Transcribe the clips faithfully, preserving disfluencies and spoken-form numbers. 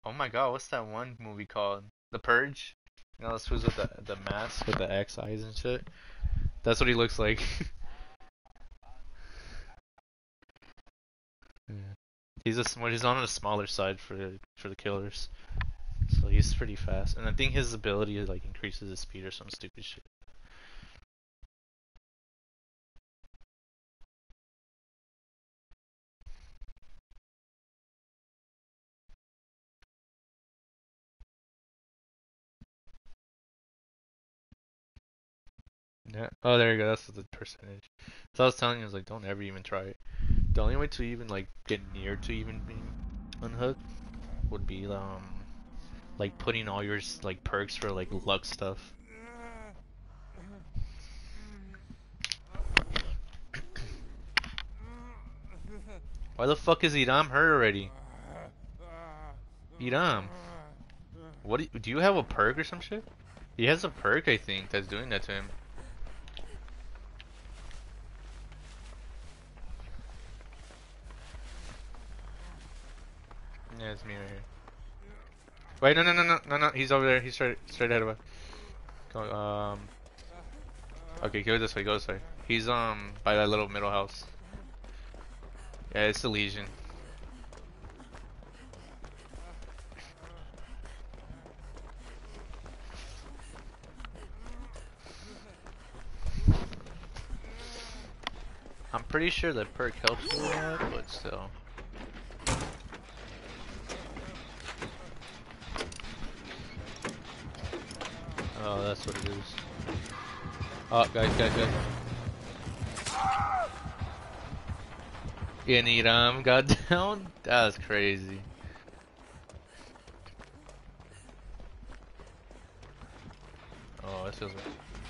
Oh my god, what's that one movie called? The Purge? You know, this was with the the mask with the X eyes and shit. That's what he looks like. Yeah. He's a sm- he's on the smaller side for the, for the killers, so he's pretty fast. And I think his ability like increases his speed or some stupid shit. Yeah. Oh, there you go. That's the percentage. So I was telling you, I was like, don't ever even try it. The only way to even like get near to even being unhooked would be um like putting all your like perks for like luck stuff. Why the fuck is Idam hurt already? Idam, what do you, do you have a perk or some shit? He has a perk, I think, that's doing that to him. Yeah, it's me right here. Wait, no, no, no, no, no, no. He's over there. He's straight, straight ahead of us. Go, um. Okay, go this way. Go this way. He's um by that little middle house. Yeah, it's the Legion. I'm pretty sure that perk helps with that, but still. Oh, that's what it is. Oh, guys, guys, guys. Yeah, Niram got down? That was crazy. Oh, this feels right.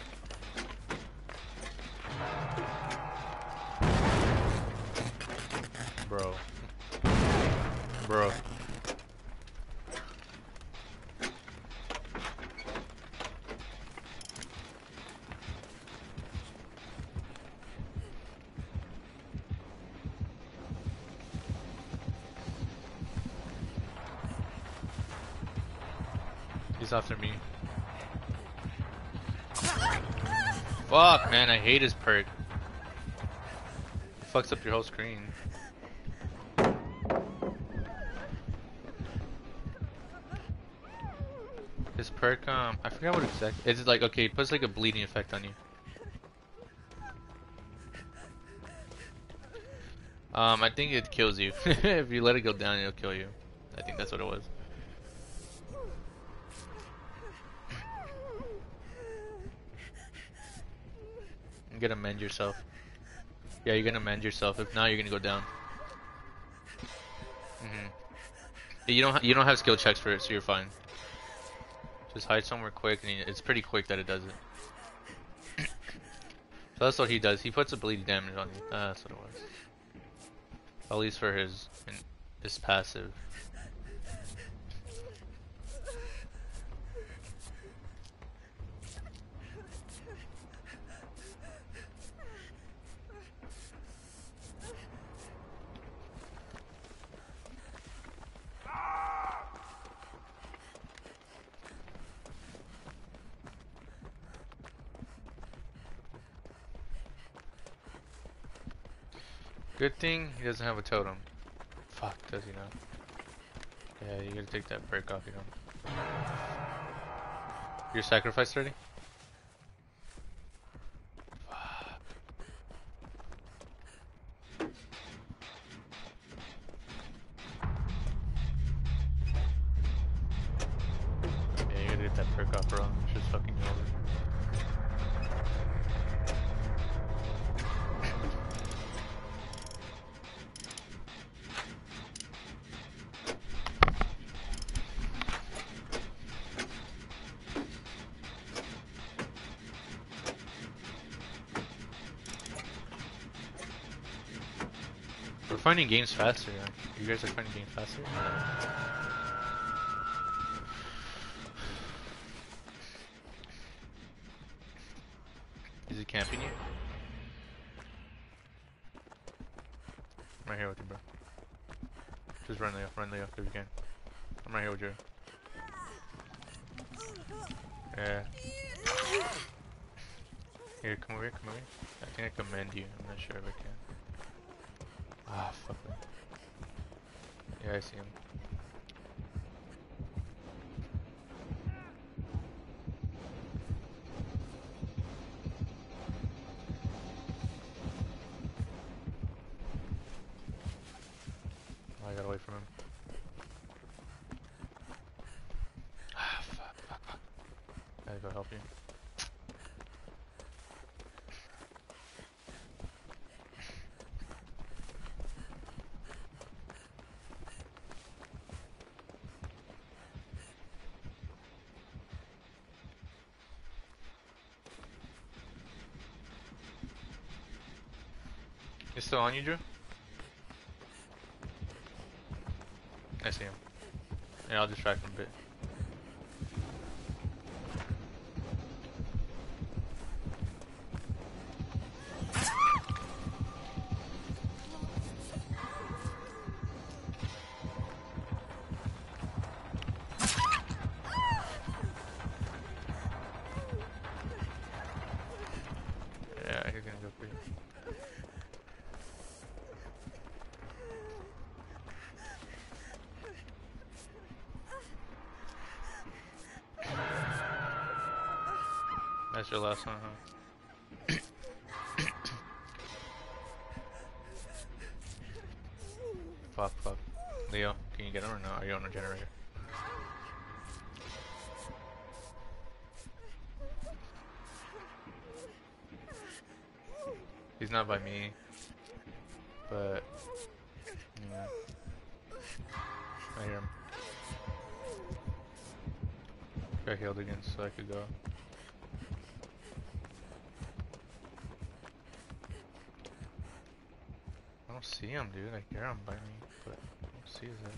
Bro. Bro. He's after me. Fuck, man, I hate his perk. It fucks up your whole screen. His perk, um, I forgot what exactly. It's like, okay, it puts like a bleeding effect on you. Um, I think it kills you. If you let it go down, it'll kill you. I think that's what it was. You're gonna mend yourself. Yeah, you're gonna mend yourself. If not, you're gonna go down. hmm You don't you don't have skill checks for it, so you're fine. Just hide somewhere quick, and it's pretty quick that it does it. So that's what he does. He puts a bleeding damage on you. Ah, that's what it was. At least for his his passive. Good thing he doesn't have a totem. Fuck, does he not? Yeah, you gotta take that perk off, you know. You're sacrificed already? Yeah, you gotta get that perk off, bro. It's just fucking over. We're finding games faster. Right? You guys are finding games faster? Is he camping you? I'm right here with you, bro. Just run Leo, run Leo if you can. I'm right here with you. Yeah. Here, come over here, come over here. I think I can mend you. I'm not sure if I can. Ah, fuck me. Yeah, I see him. Oh, I got away from him. Ah, fuck, fuck, fuck. I gotta go help you. He's still on you, Drew? I see him. Yeah, I'll distract him a bit. Yeah, he's gonna go for you. That's your last one, huh? Fuck, fuck. Leo, can you get him or no? Are you on a generator? He's not by me, but yeah, I hear him. Got healed again, so I could go. I don't see him, dude. I hear him by me, but I don't see his head.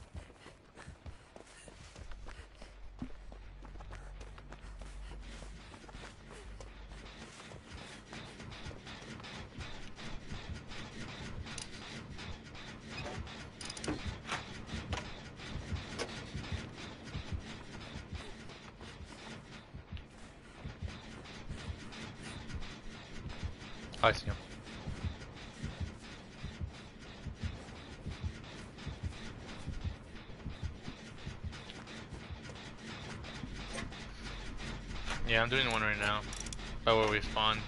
I see him. Yeah, I'm doing one right now. By where we spawn.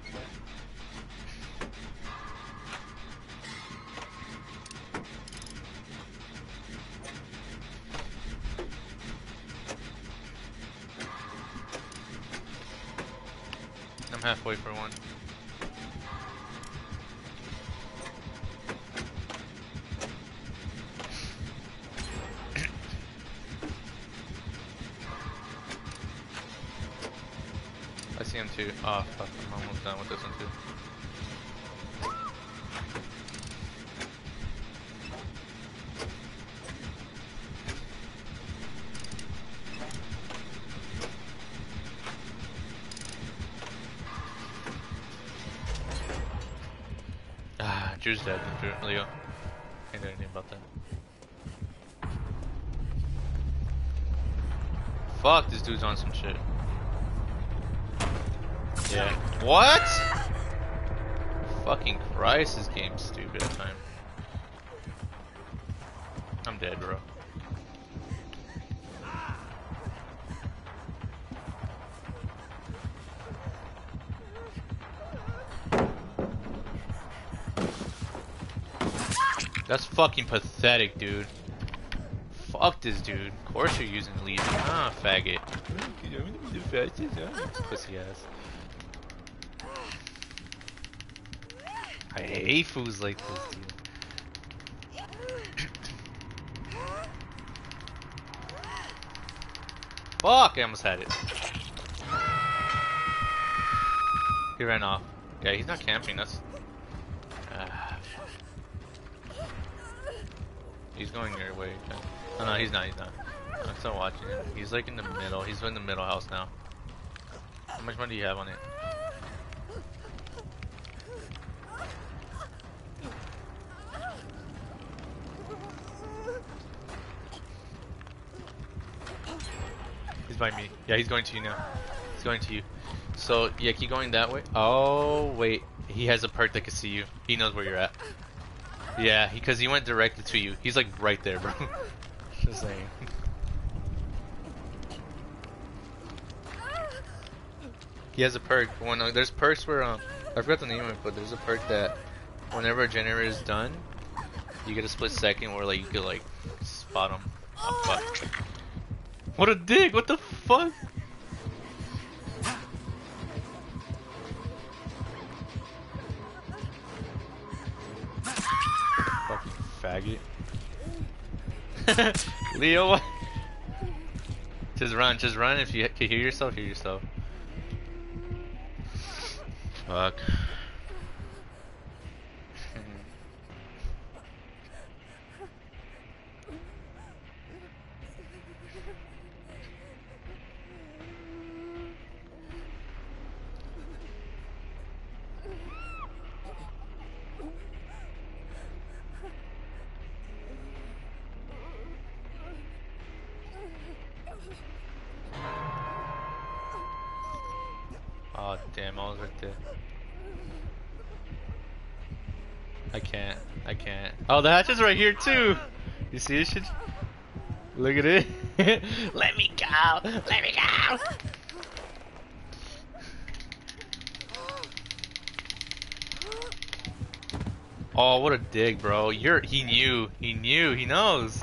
I'm halfway for one. I see him too. Oh fuck, I'm almost done with this one too. Ah, Drew's dead. Drew, Leo. Can't do anything about that. Fuck, this dude's on some shit. Yeah. What? Fucking Christ, this game's stupid at times. I'm dead, bro. That's fucking pathetic, dude. Fuck this dude. Of course you're using Legion. Ah, faggot. Pussy ass. I hate fools like this, dude. Fuck, I almost had it. He ran off. Yeah, he's not camping, that's... Uh, he's going your way. Oh no, he's not, he's not. I'm still watching him. He's like in the middle. He's in the middle house now. How much money do you have on it? He's by me. Yeah, he's going to you now. He's going to you. So, yeah, keep going that way. Oh, wait. He has a perk that can see you. He knows where you're at. Yeah, because he, he went directly to you. He's like right there, bro. Just saying. He has a perk. When uh, there's perks where um, I forgot the name of it, but there's a perk that whenever a generator is done, you get a split second where like you could like spot him. Oh fuck! What a dig! What the fuck? Fucking faggot. Leo, what? Just run, just run. If you can hear yourself, hear yourself. Fuck. Oh damn, I was right there. I can't. I can't. Oh, the hatch is right here too. You see this shit? Look at it. Let me go. Let me go. Oh, what a dig, bro. You're. He knew. He knew. He knows.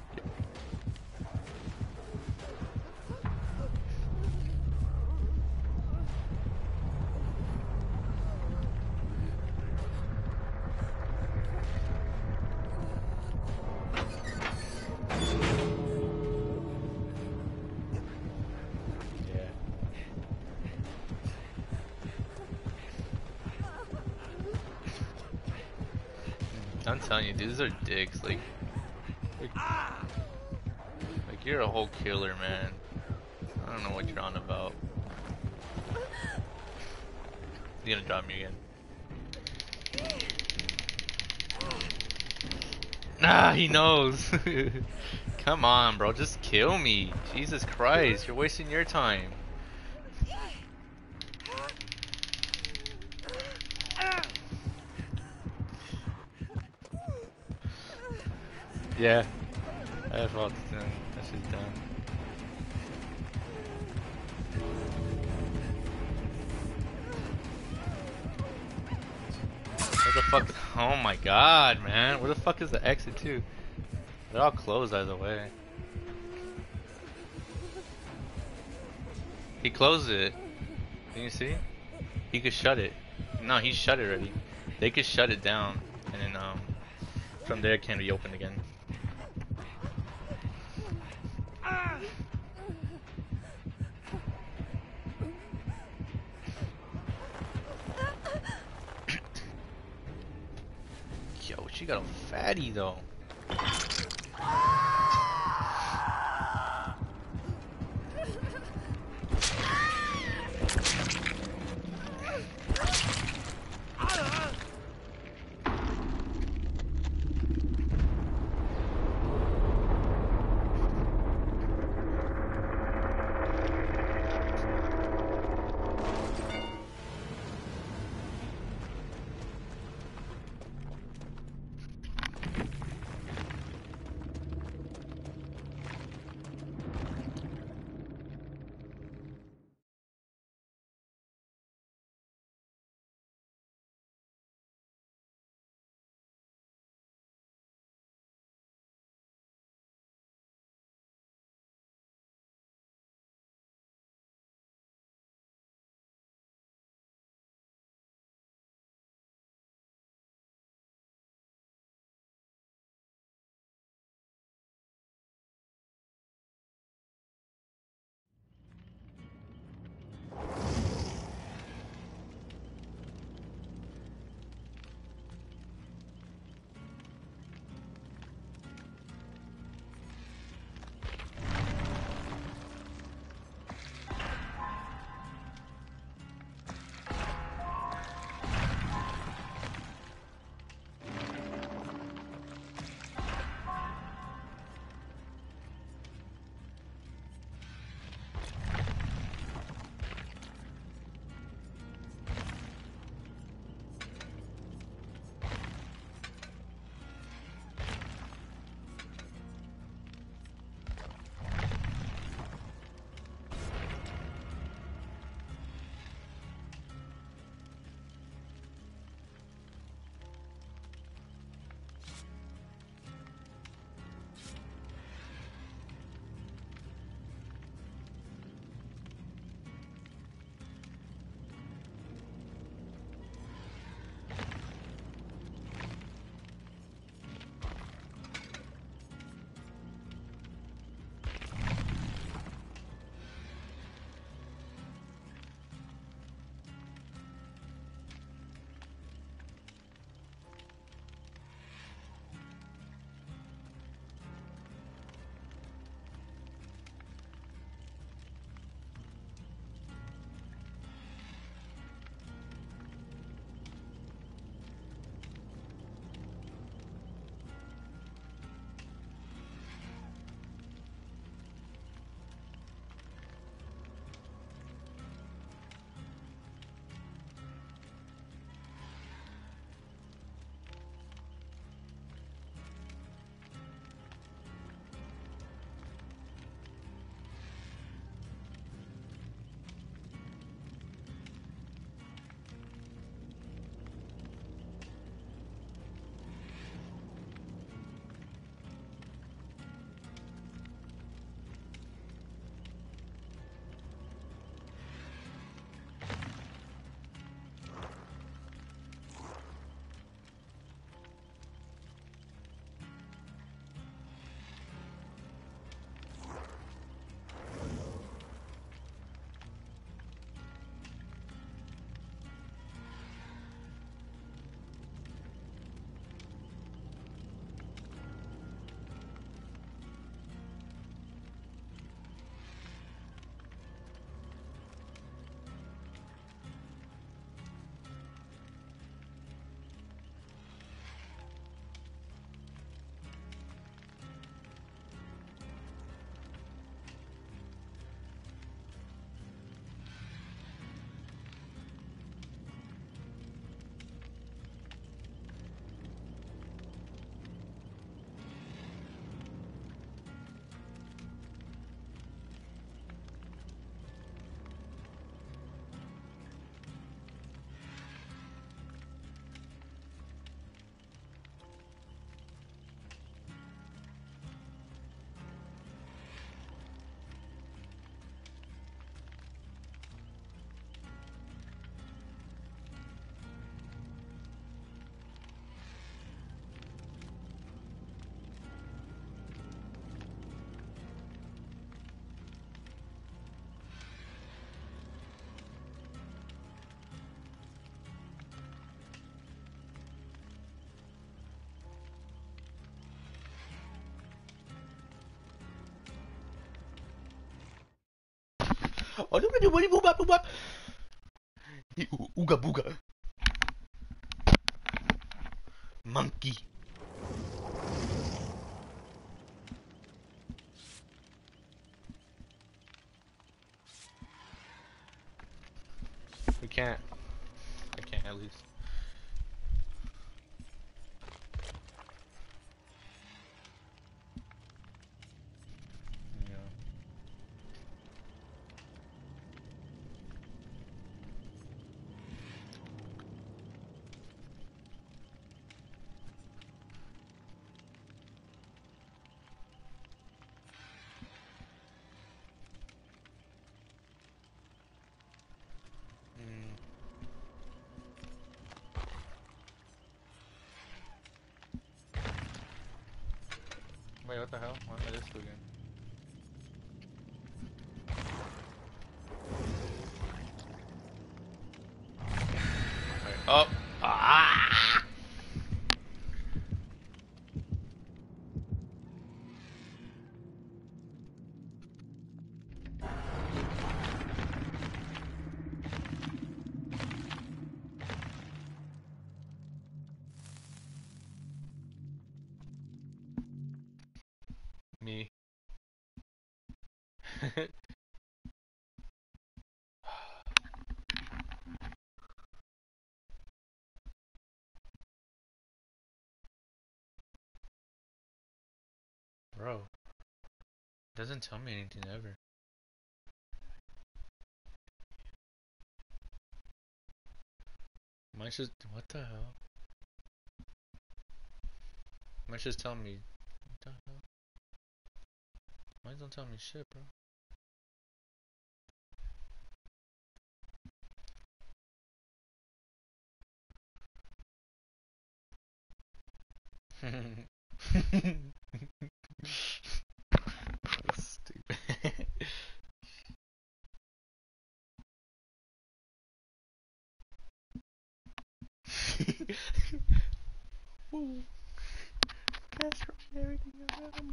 I'm telling you, these are dicks. Like, like, like you're a whole killer, man. I don't know what you're on about. He's gonna drop me again. Nah, he knows. Come on, bro, just kill me. Jesus Christ, you're wasting your time. Yeah, I have all done. That shit's done. What the fuck? Oh my god, man. Where the fuck is the exit too? They're all closed either way. He closed it. Can you see? He could shut it. No, he shut it already. They could shut it down, and then um, from there it can be opened again. Yo, she got a fatty though. Oh, no, no, no, boop, boop, boop. Ooga booga. Monkey. We can't. I can't at least. Yeah. Mm. Wait, what the hell? Why am I this again? Wait. Oh! Ah! Me. Bro. Doesn't tell me anything ever. Mine's just. What the hell? Mine's just telling me. What the hell? Mine don't tell me shit, bro. Stupid. Woo. Casserole and everything around.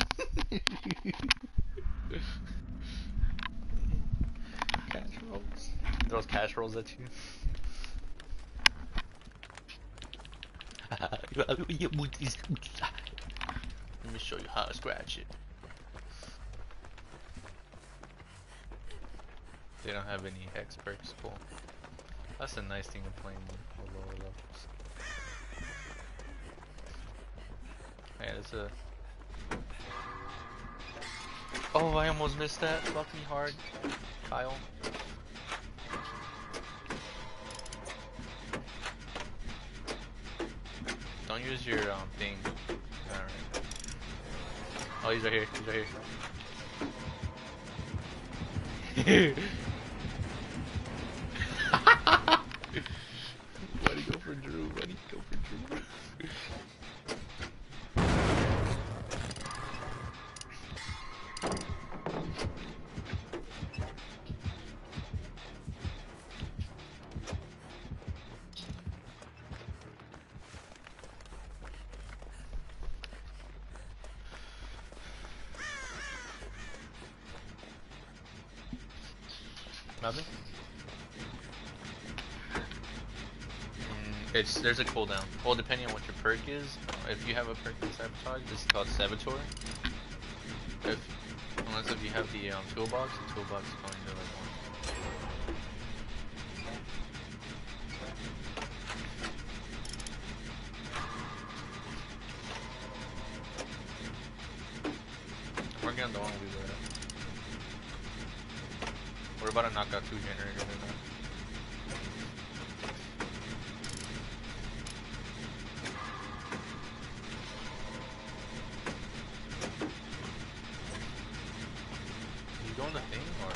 Casseroles. Throws casseroles at you. Let me show you how to scratch it. They don't have any hex perks, cool. That's the nice thing of playing with lower levels. Man, it's a... Oh, I almost missed that. Fuck me hard, Kyle. Don't use your um thing. Alright. Oh, he's right here. He's right here. Why'd he go for Drew? Why'd he go for Drew? Nothing? Mm, it's there's a cooldown. Well, depending on what your perk is. If you have a perk in Sabotage, it's called Saboteur. If unless if you have the um, toolbox, the toolbox is going to like one. I'm working on the one we were at. We're about to knock out two generators right now. You going the thing or?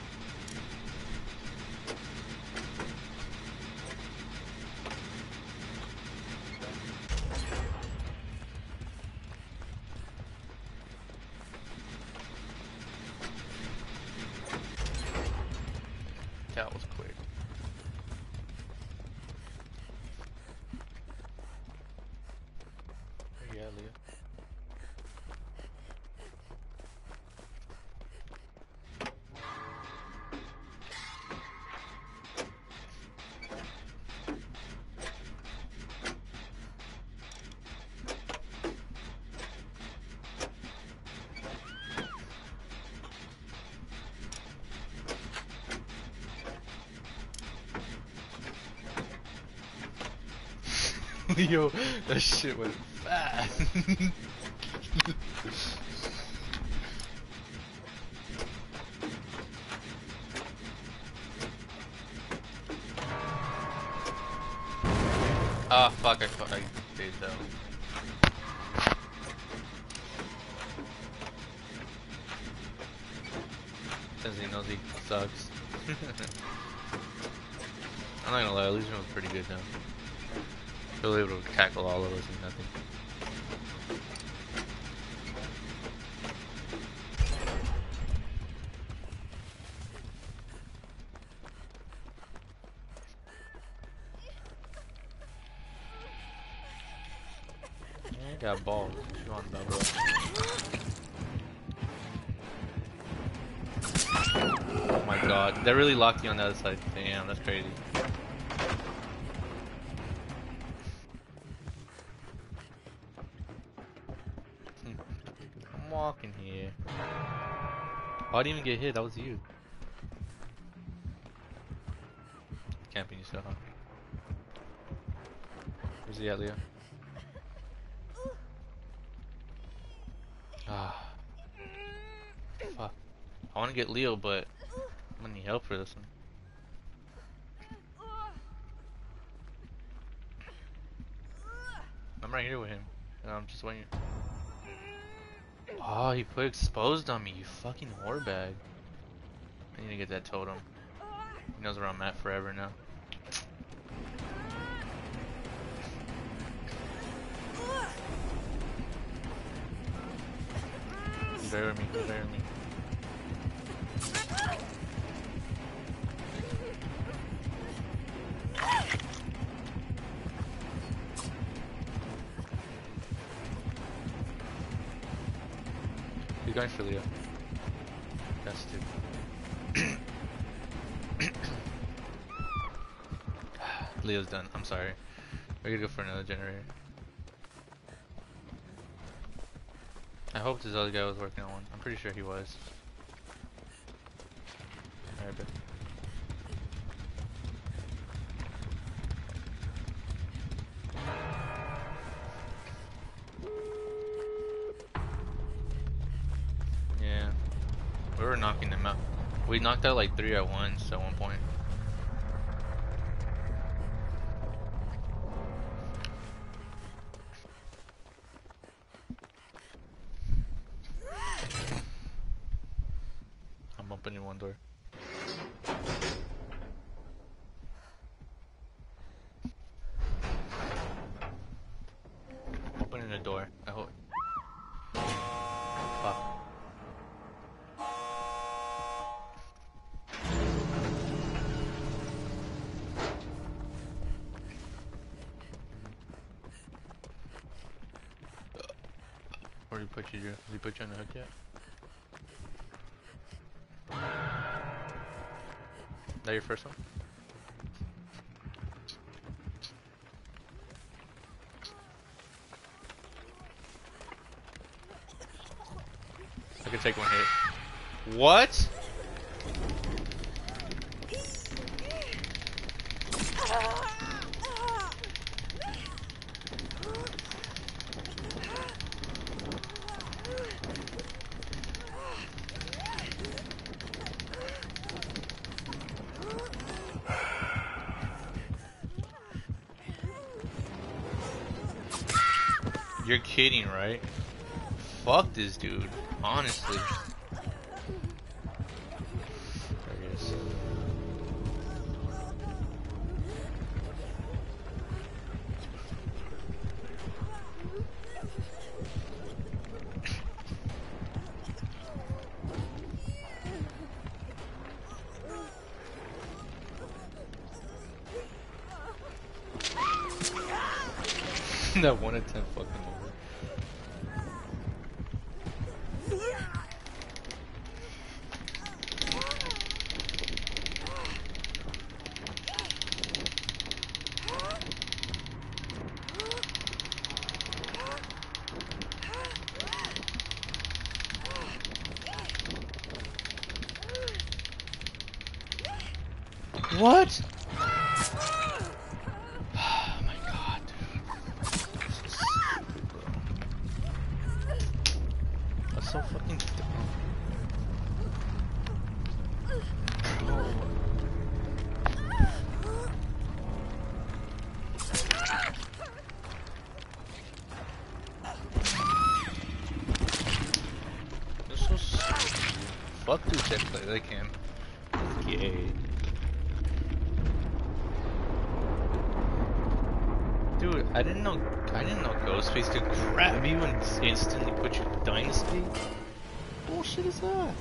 That was quick. Where you at, Leah? Yo, that shit went fast. Ah, oh, fuck, I, fuck, I did though. Since he knows he sucks. I'm not gonna lie, Elysium was pretty good now. He'll be able to tackle all of us and nothing. I got balls. You want that, bro? Oh my god, they really locked you on the other side. Damn, that's crazy. I'm walking here. Oh, I didn't even get hit, that was you. Camping yourself, huh? Where's he at, Leo? Ah. Fuck. I wanna get Leo, but I'm gonna need help for this one. I'm right here with him, and I'm just waiting. Oh, he put exposed on me, you fucking whorebag. I need to get that totem. He knows where I'm at forever now. Bear with me, bear with me. He's going for Leo. That's stupid. Leo's done. I'm sorry. We're gonna go for another generator. I hope this other guy was working on one. I'm pretty sure he was. Alright, bet. Yeah. We were knocking them out. We knocked out like three at once at one point. I'm opening one door. Opening the door. I hope. Fuck. Where did he put you? Did he put you on the hook yet? That your first one? I could take one hit. What? You're kidding, right? Fuck this dude, honestly. There he is. That one in ten fucking over. What? Oh my god, dude. fuck do check play? They can. Gay. Dude, I didn't know. I didn't know Ghostface could grab you and instantly put you in Dynasty. What bullshit is that?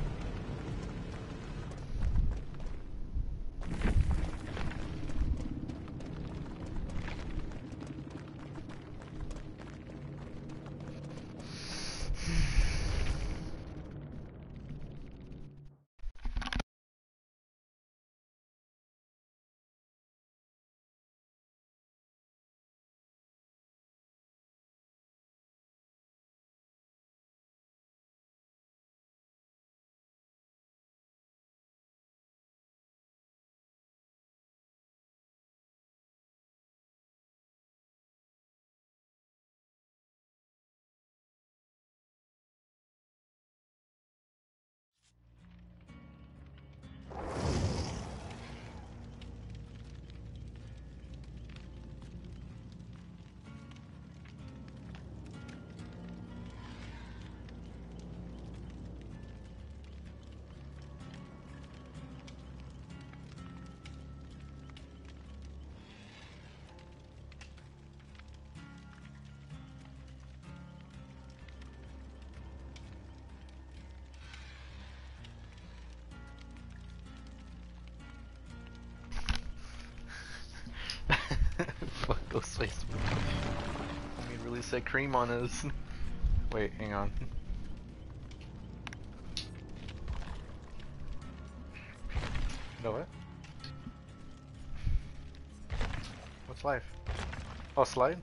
Fuck Ghostface. He really said cream on us. Wait, hang on. You know what? What's life? Oh, slide?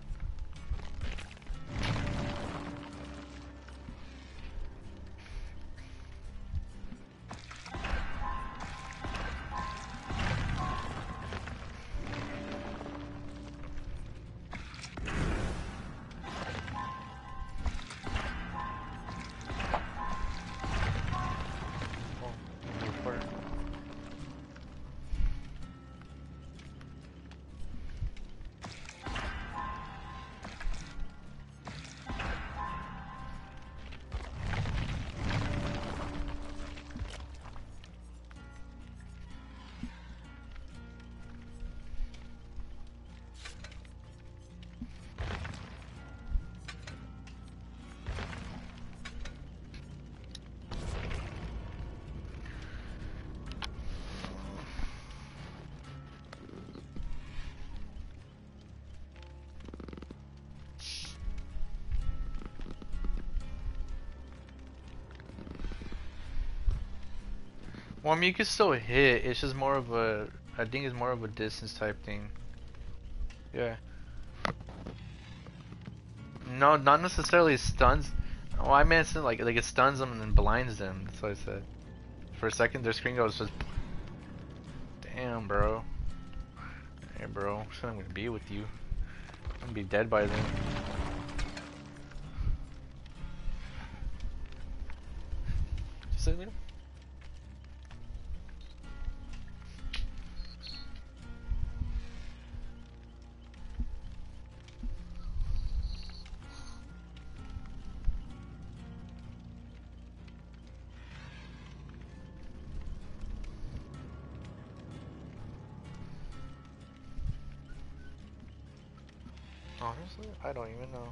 Well, I mean, you can still hit. It's just more of a. I think it's more of a distance type thing. Yeah. No, not necessarily stuns. Oh, I meant like like it stuns them and then blinds them. That's what I said. For a second, their screen goes just. Damn, bro. Hey, bro. I'm gonna be with you. I'm gonna be dead by then. Just say later. Honestly, I don't even know.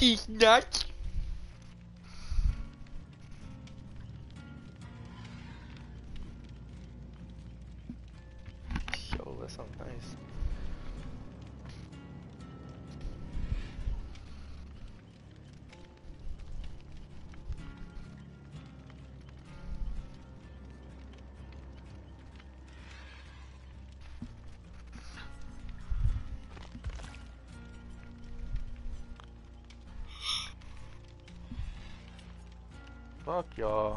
She's nuts. Yo, that sounds nice. Fuck y'all.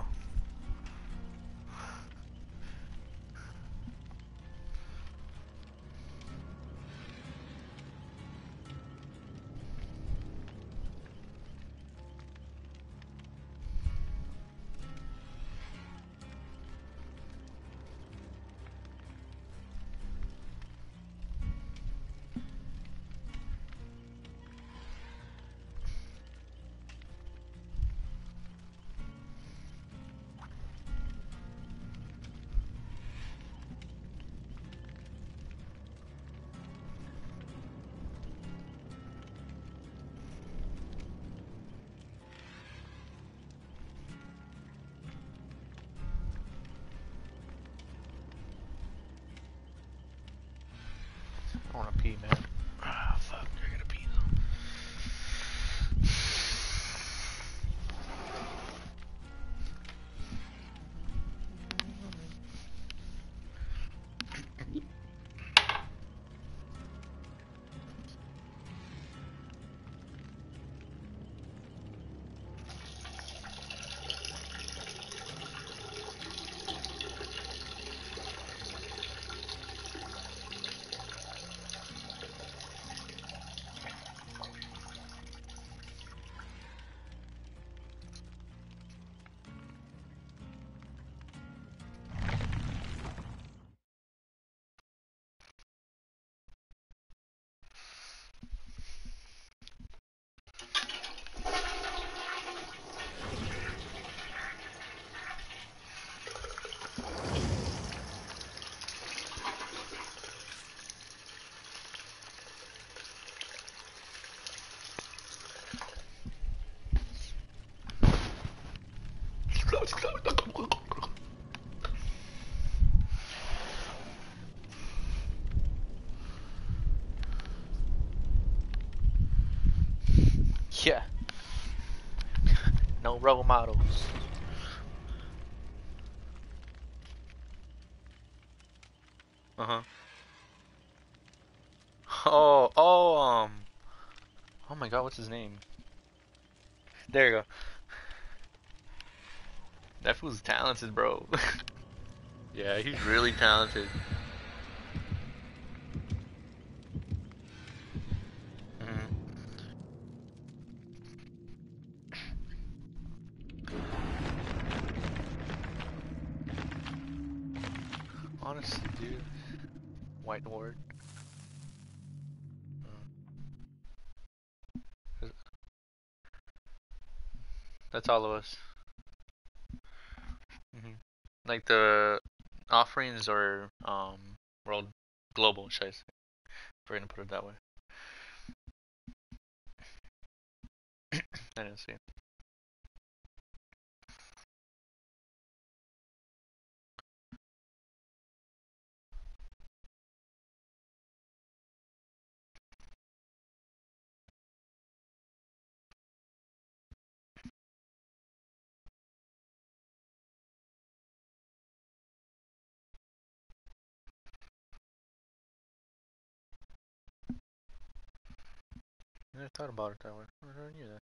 I wanna pee, man. Ah, fuck, I gotta pee though. Yeah. No role models. Uh huh. Oh, oh, um. Oh my god, what's his name? There you go. That fool's talented, bro. Yeah, he's really talented. Mm-hmm. Honestly, dude. White ward. Mm. That's all of us. Mm-hmm. Like the offerings or um world global, should I say? If we're gonna put it that way. I didn't see it. I never thought about it that way. I never knew that.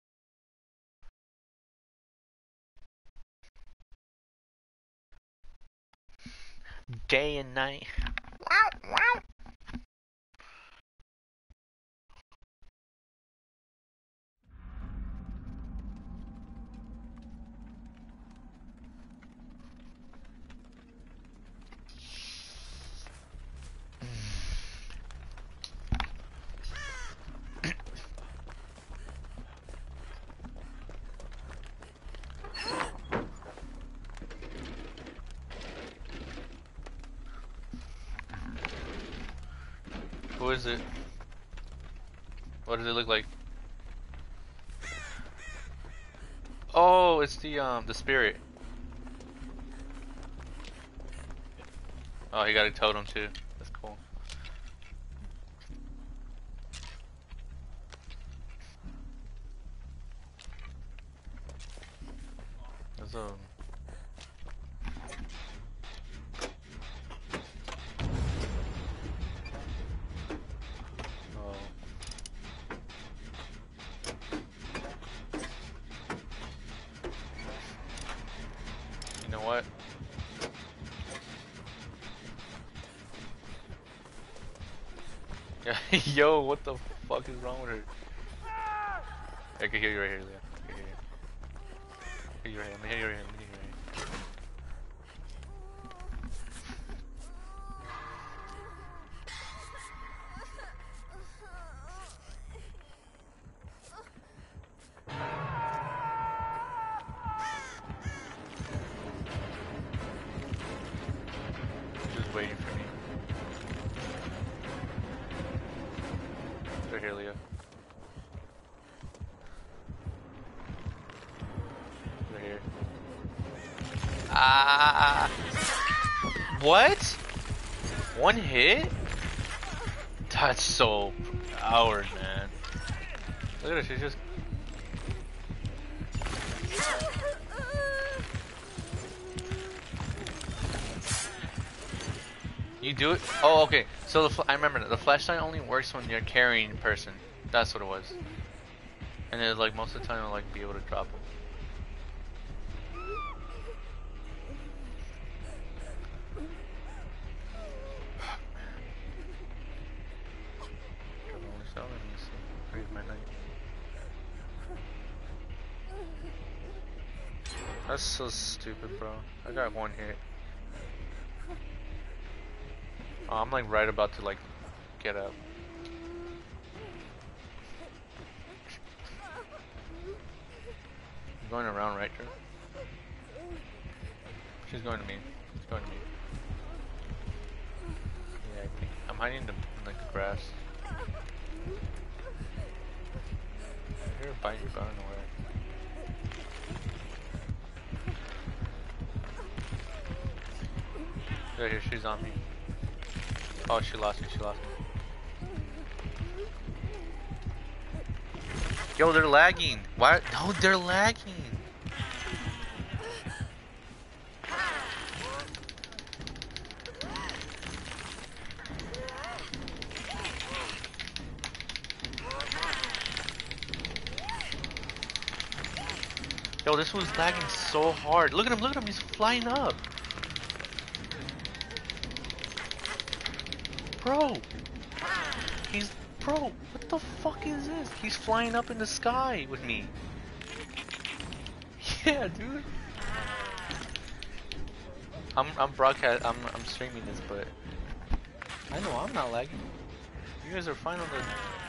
Day and night. Wow, wow. Who is it? What does it look like? Oh, it's the um the spirit. Oh, he got a totem too. That's cool. There's a. Oh. You know what? Yo, what the fuck is wrong with her? I can hear you right here, Leah. I can hear you. Hear you right here. Let me hear you right here. Let me hear you right here. Just waiting for me. Right here, Leah. Right here. Ah! What? One hit? That's so powered, man. Look at her, she's just. You do it? Oh, okay. So the fl I remember that the flashlight only works when you're carrying a person. That's what it was. And then, like, most of the time, I'll like be able to drop them. That's so stupid, bro. I got one hit. Oh, I'm like right about to like get up. I'm going around, right, Drew? She's going to me. She's going to me. Yeah, I think I'm hiding in the, in, like the grass. I hear her bite you, but I don't know where. Right here, she's on me. Oh, she lost me, she lost me. Yo, they're lagging. Why? No, they're lagging. Yo, this one's lagging so hard. Look at him, look at him, he's flying up. Bro, he's, bro, what the fuck is this? He's flying up in the sky with me. Yeah, dude. I'm, I'm broadcast, I'm, I'm streaming this, but I know I'm not lagging. You guys are fine on the.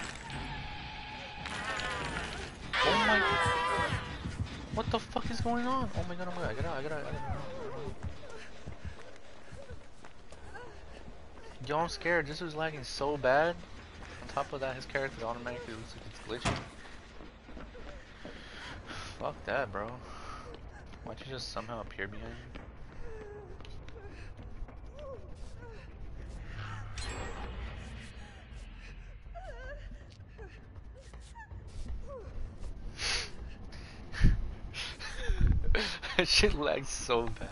Oh my. What the fuck is going on? Oh my god, oh my god, I gotta, I gotta, I gotta. Yo, I'm scared. This was lagging so bad. On top of that, his character automatically looks like it's glitching. Fuck that, bro. Why'd you just somehow appear behind me? That shit lags so bad.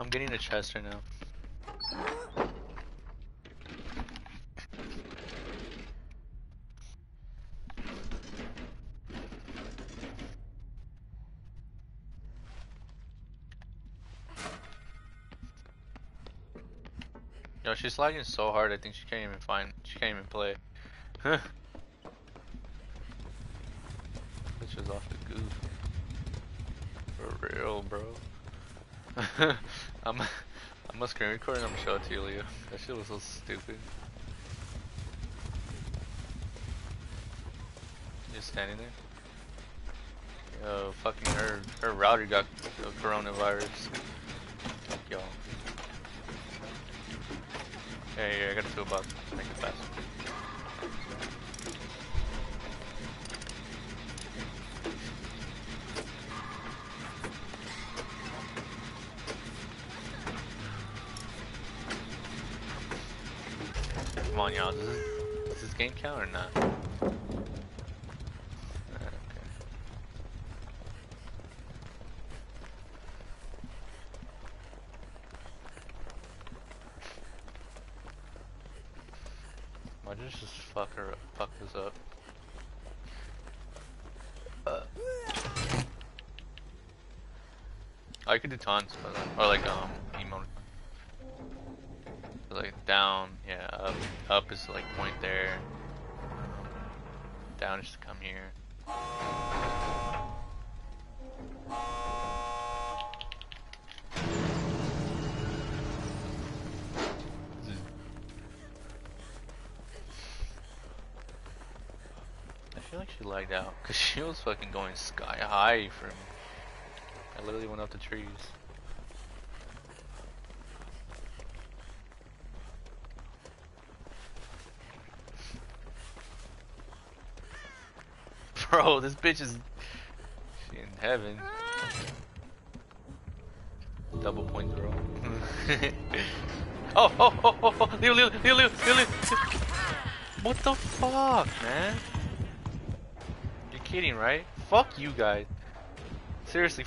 I'm getting a chest right now. Yo, she's lagging so hard. I think she can't even find. She can't even play. Huh? Bitch is off the goof. For real, bro. I'm. I'm a screen record and I'm gonna show it to you, Leo. That shit was so stupid. Just standing there. Yo, fucking her. Her router got the coronavirus. Fuck y'all. Yeah, yeah, I got a toolbox. Make it fast. Come on, y'all. Does this, does this game count or not? Uh, okay. Why did this just fuck her up? Fuck this up? Uh. I could do taunts, but or like um emote. Like down, yeah, up, up is like point there. Down is to come here. I feel like she lagged out because she was fucking going sky high from. I literally went up the trees. Bro, this bitch is she in heaven. Double point throw. oh, oh, oh, oh, oh, Leo, Leo, Leo, Leo, Leo, Leo. What the fuck, man? You're kidding, right? Fuck you guys. Seriously.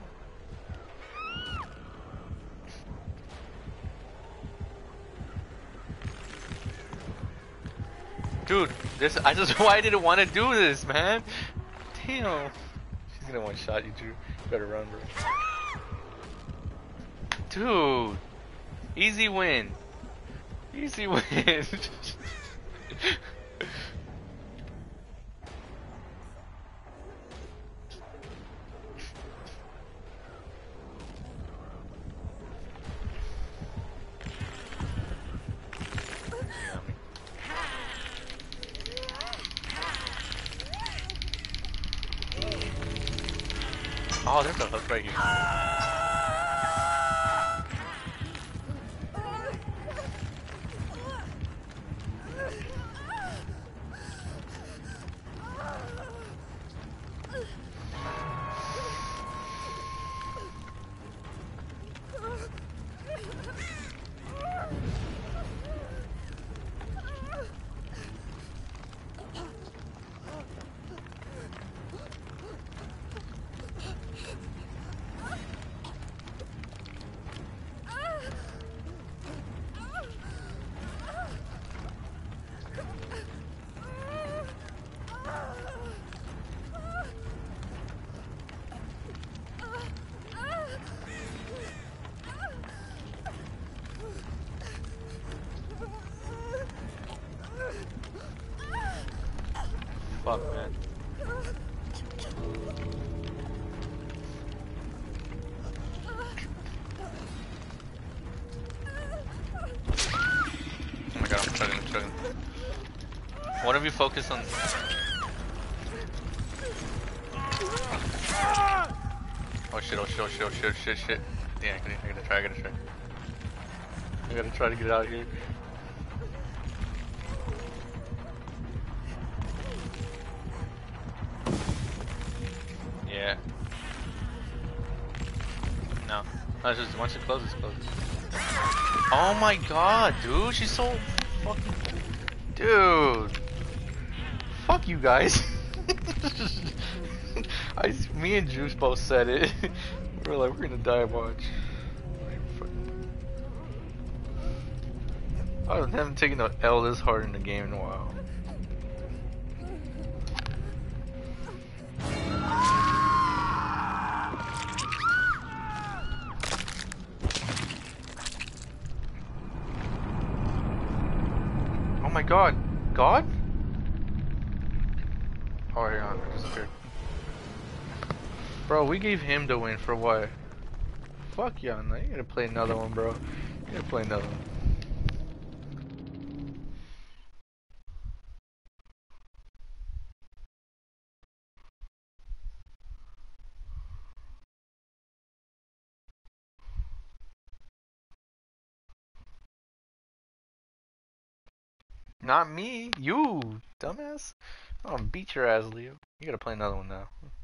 Dude, this I just why I didn't want to do this, man. Damn. She's gonna one shot you, Drew. Better run, bro. Dude. Easy win. Easy win. Oh, there's a hook right here. Fuck, man. Oh my god, I'm chugging, I'm chugging. What if you focus on... Oh shit, oh shit, oh shit, oh shit, oh shit, shit. Yeah, I gotta, I gotta try, I gotta try. I gotta try to get out of here. Yeah. No. No, it's just once it closes, it closes. Oh my god, dude, she's so fucking... Dude. Fuck you guys. I, me and Juice both said it. We were like, we're gonna die, watch. I haven't taken an L this hard in the game in a while. Oh my god. God? Oh, hang on. I disappeared. Bro, we gave him the win for what? Fuck yeah, now you gotta play another one, bro. You gotta play another one. Not me, you, dumbass. I'm gonna beat your ass, Leo. You gotta play another one now.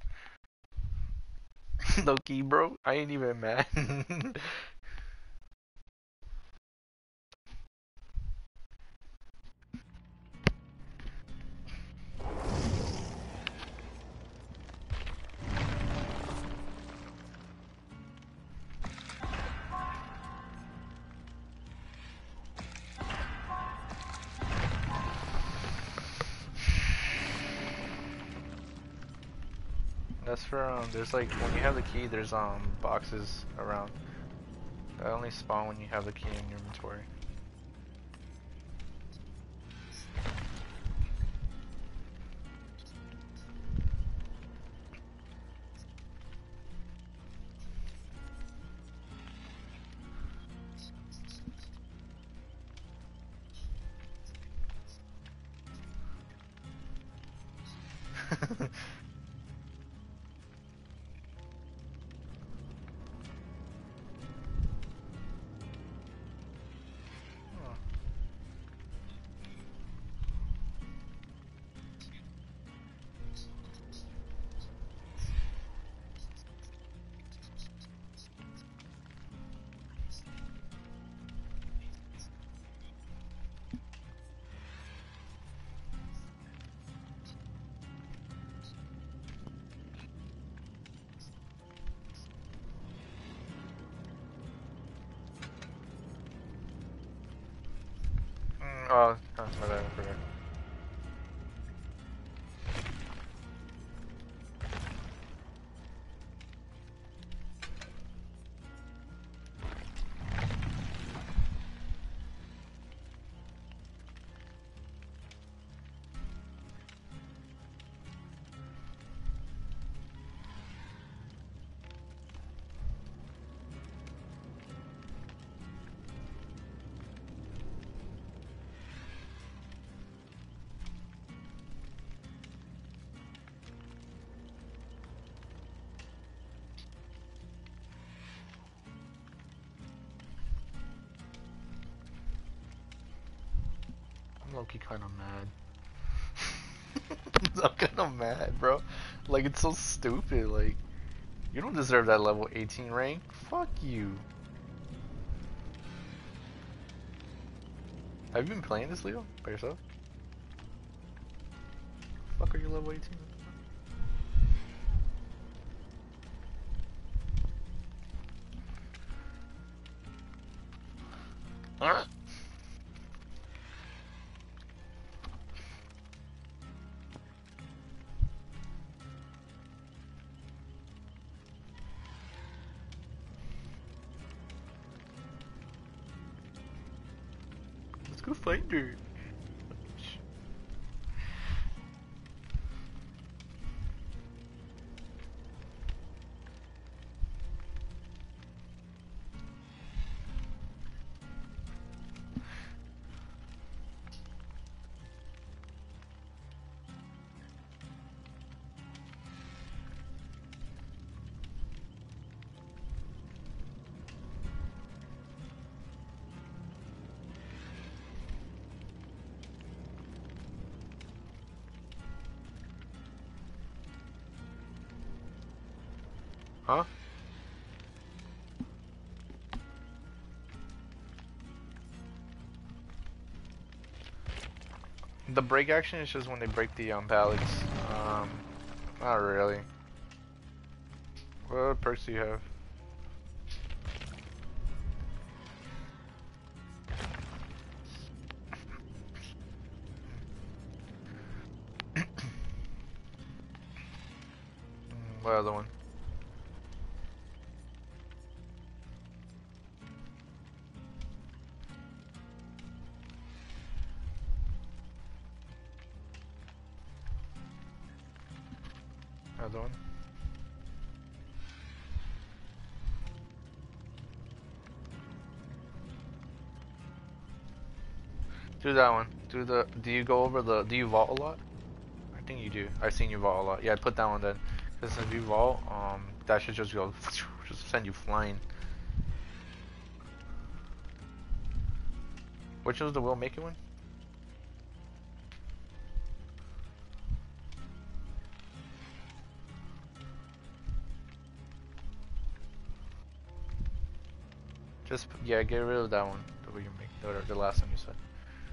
Low key, bro. I ain't even mad. That's for um. There's like when you have the key, there's um boxes around. That only spawn when you have the key in your inventory. Oh, that's my bad, I forgot. I'm low-key kinda mad. I'm kinda mad, bro. Like, it's so stupid, like, you don't deserve that level eighteen rank. Fuck you. Have you been playing this, Leo? By yourself? Fuck are you level eighteen? Alright. Let's go find her. Huh? The break action is just when they break the um, pallets. Um, not really. What perks do you have? What other one? Other one? Do that one. Do the. Do you go over the? Do you vault a lot? I think you do. I've seen you vault a lot. Yeah, put that one then. Because if you vault, um, that should just go, just send you flying. Which was the Will Make It one? Just yeah, get rid of that one. The way you make the, the last one you said.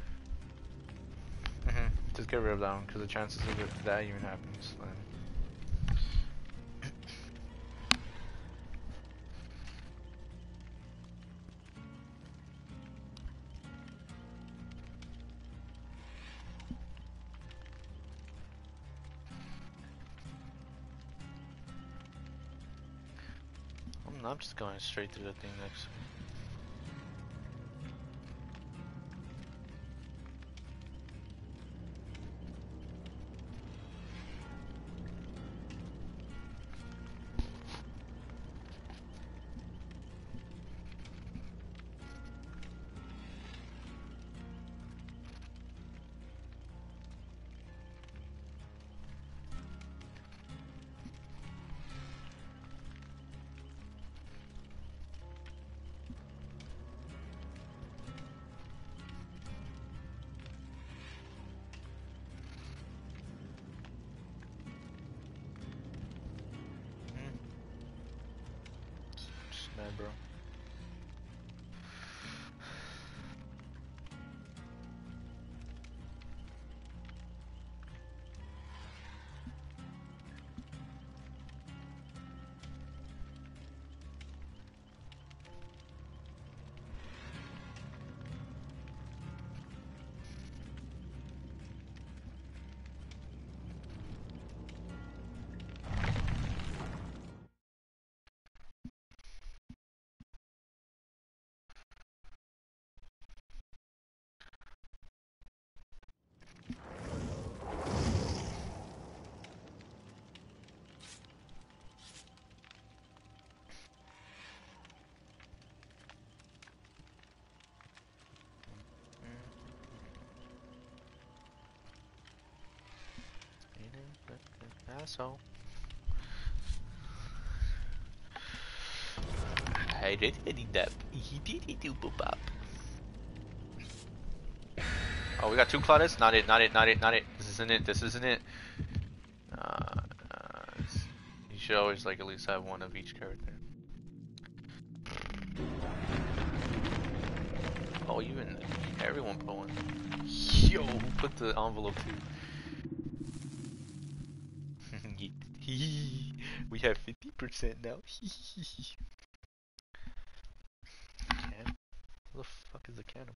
Mhm. Just get rid of that one because the chances of it, that even happens. Then. I'm, I'm just going straight through the thing next. Bro. Asshole. I did that. He did do pop. Oh, we got two Claudets? Not it, not it, not it, not it. This isn't it, this isn't it. Uh, uh, you should always like at least have one of each character. Oh, even everyone put one. Yo, who put the envelope too? We have fifty percent now. Can? Who the fuck is a cannibal?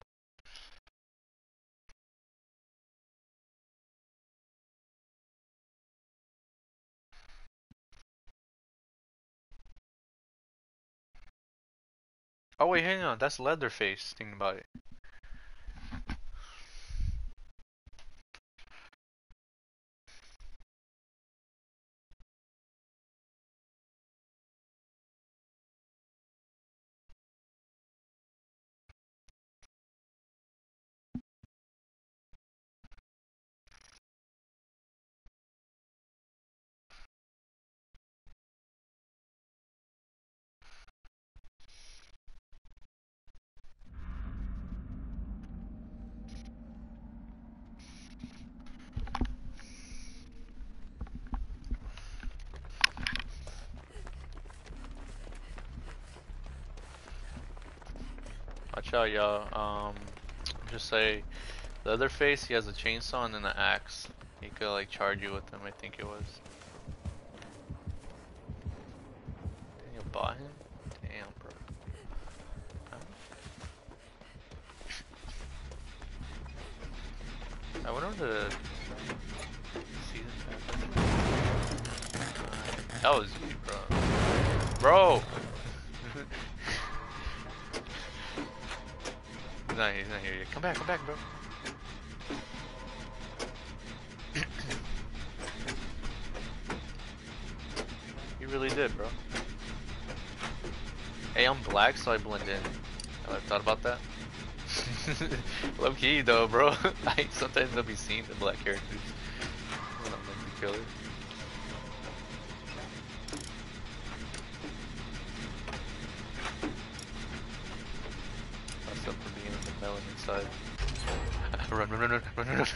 Oh wait, hang on, that's Leatherface. Thinking about it. Watch out, y'all. Um, just say Leatherface. He has a chainsaw and then an axe. He could like charge you with them. I think it was. Daniel bought him. Damn, bro. I wonder if the season pass. That was you, bro. Bro! He's not, he's not here yet. Come back, come back, bro. You really did, bro. Hey, I'm black, so I blend in. Ever thought about that? Low key, though, bro. I sometimes they'll be seen the black characters when I'm like the killer. That's up for being in the melon inside. Run, run, run, run, run, run, run.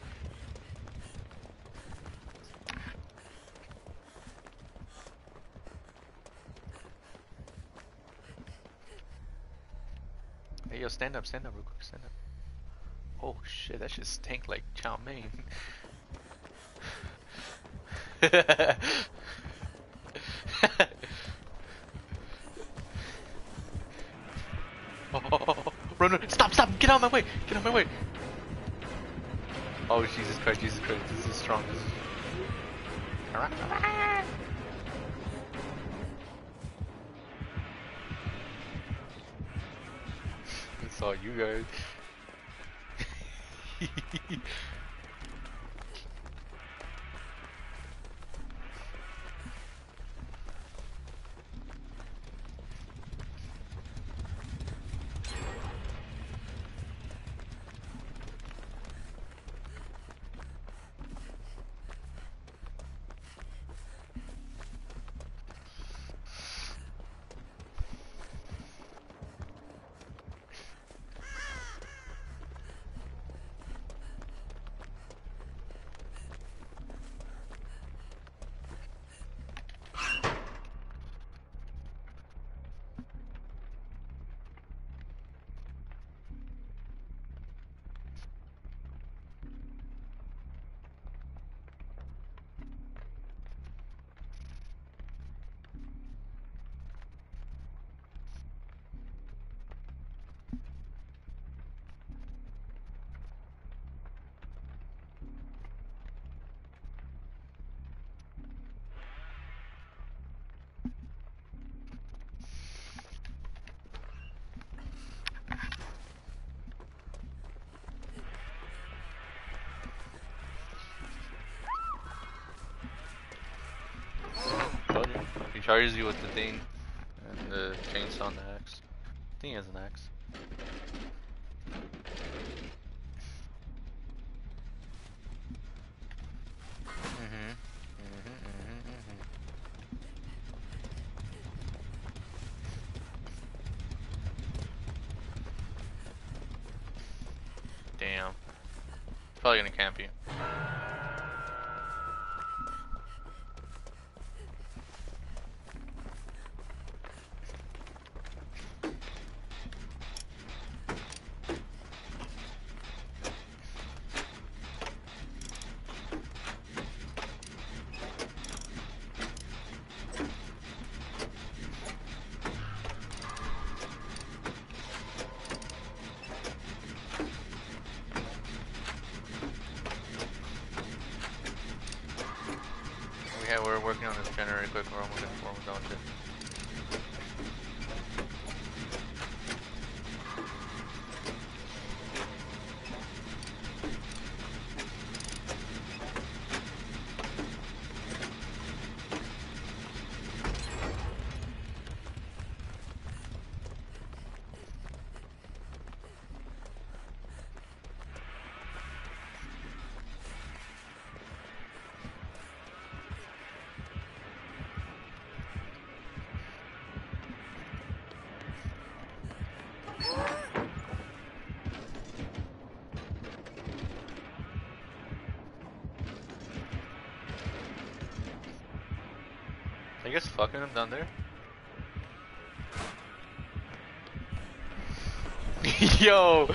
Hey, yo, stand up, stand up real quick, stand up. Oh shit, that shit stank like chow mein. Oh, oh, oh, oh. Run, run, stop, stop, get out of my way, get out of my way. Oh, Jesus Christ, Jesus Christ, this is strong. This is... It's all you guys. He charges you with the thing and the chainsaw and the axe. I think he has an axe. Mm-hmm. Mm-hmm, mm-hmm, mm-hmm. Damn. He's probably gonna camp you. Yeah, we're working on this generator quick, we're almost we're almost done with it. I guess fucking him down there. Yo!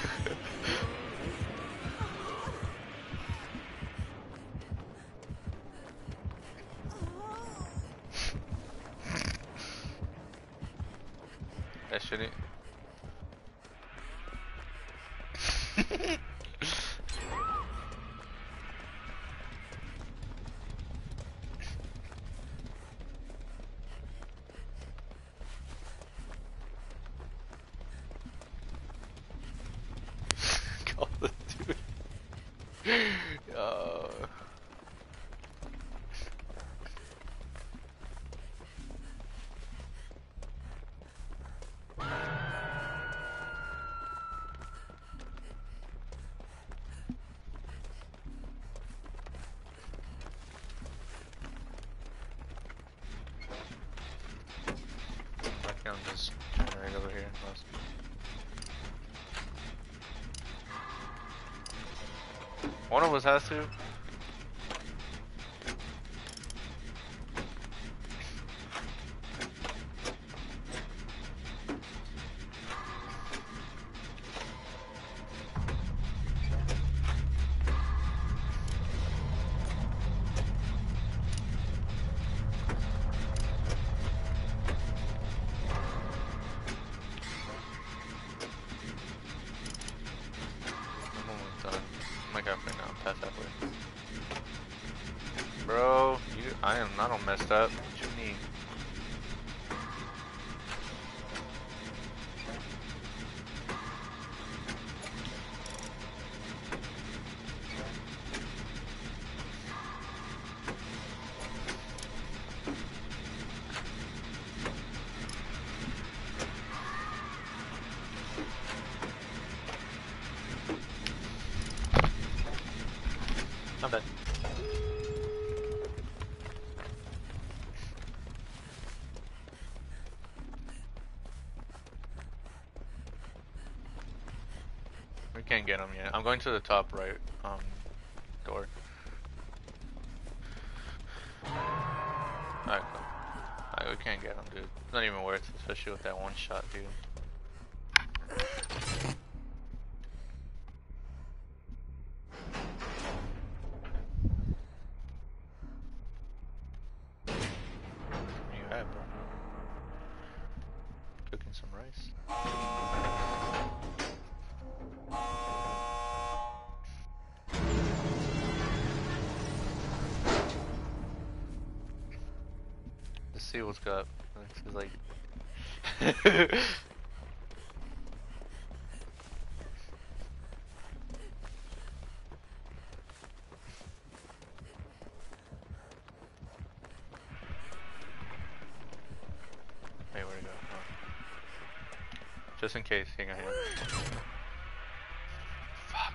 That shouldn't. He's over here. Close. One of us has to. Bro, you, I am not all messed up. What you need? I'm dead. We can't get him yet. I'm going to the top right um door. Alright, cool. Alright, we can't get him, dude. It's not even worth it, especially with that one shot, dude. Where you at, bro? Cooking some rice. Let's see what's got. This is like. Wait, where'd it go? Oh. Just in case, hang on here. Fuck.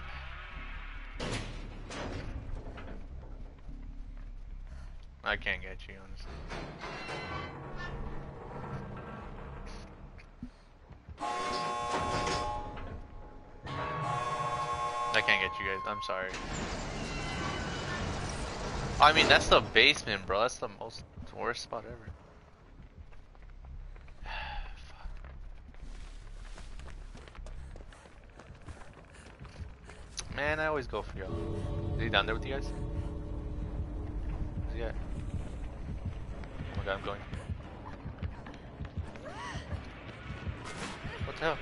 I can't get you, honestly. I can't get you guys, I'm sorry. I mean, that's the basement, bro. That's the most worst spot ever. Man, I always go for y'all. Is he down there with you guys? Where's he at? Oh my god, I'm going. What the hell?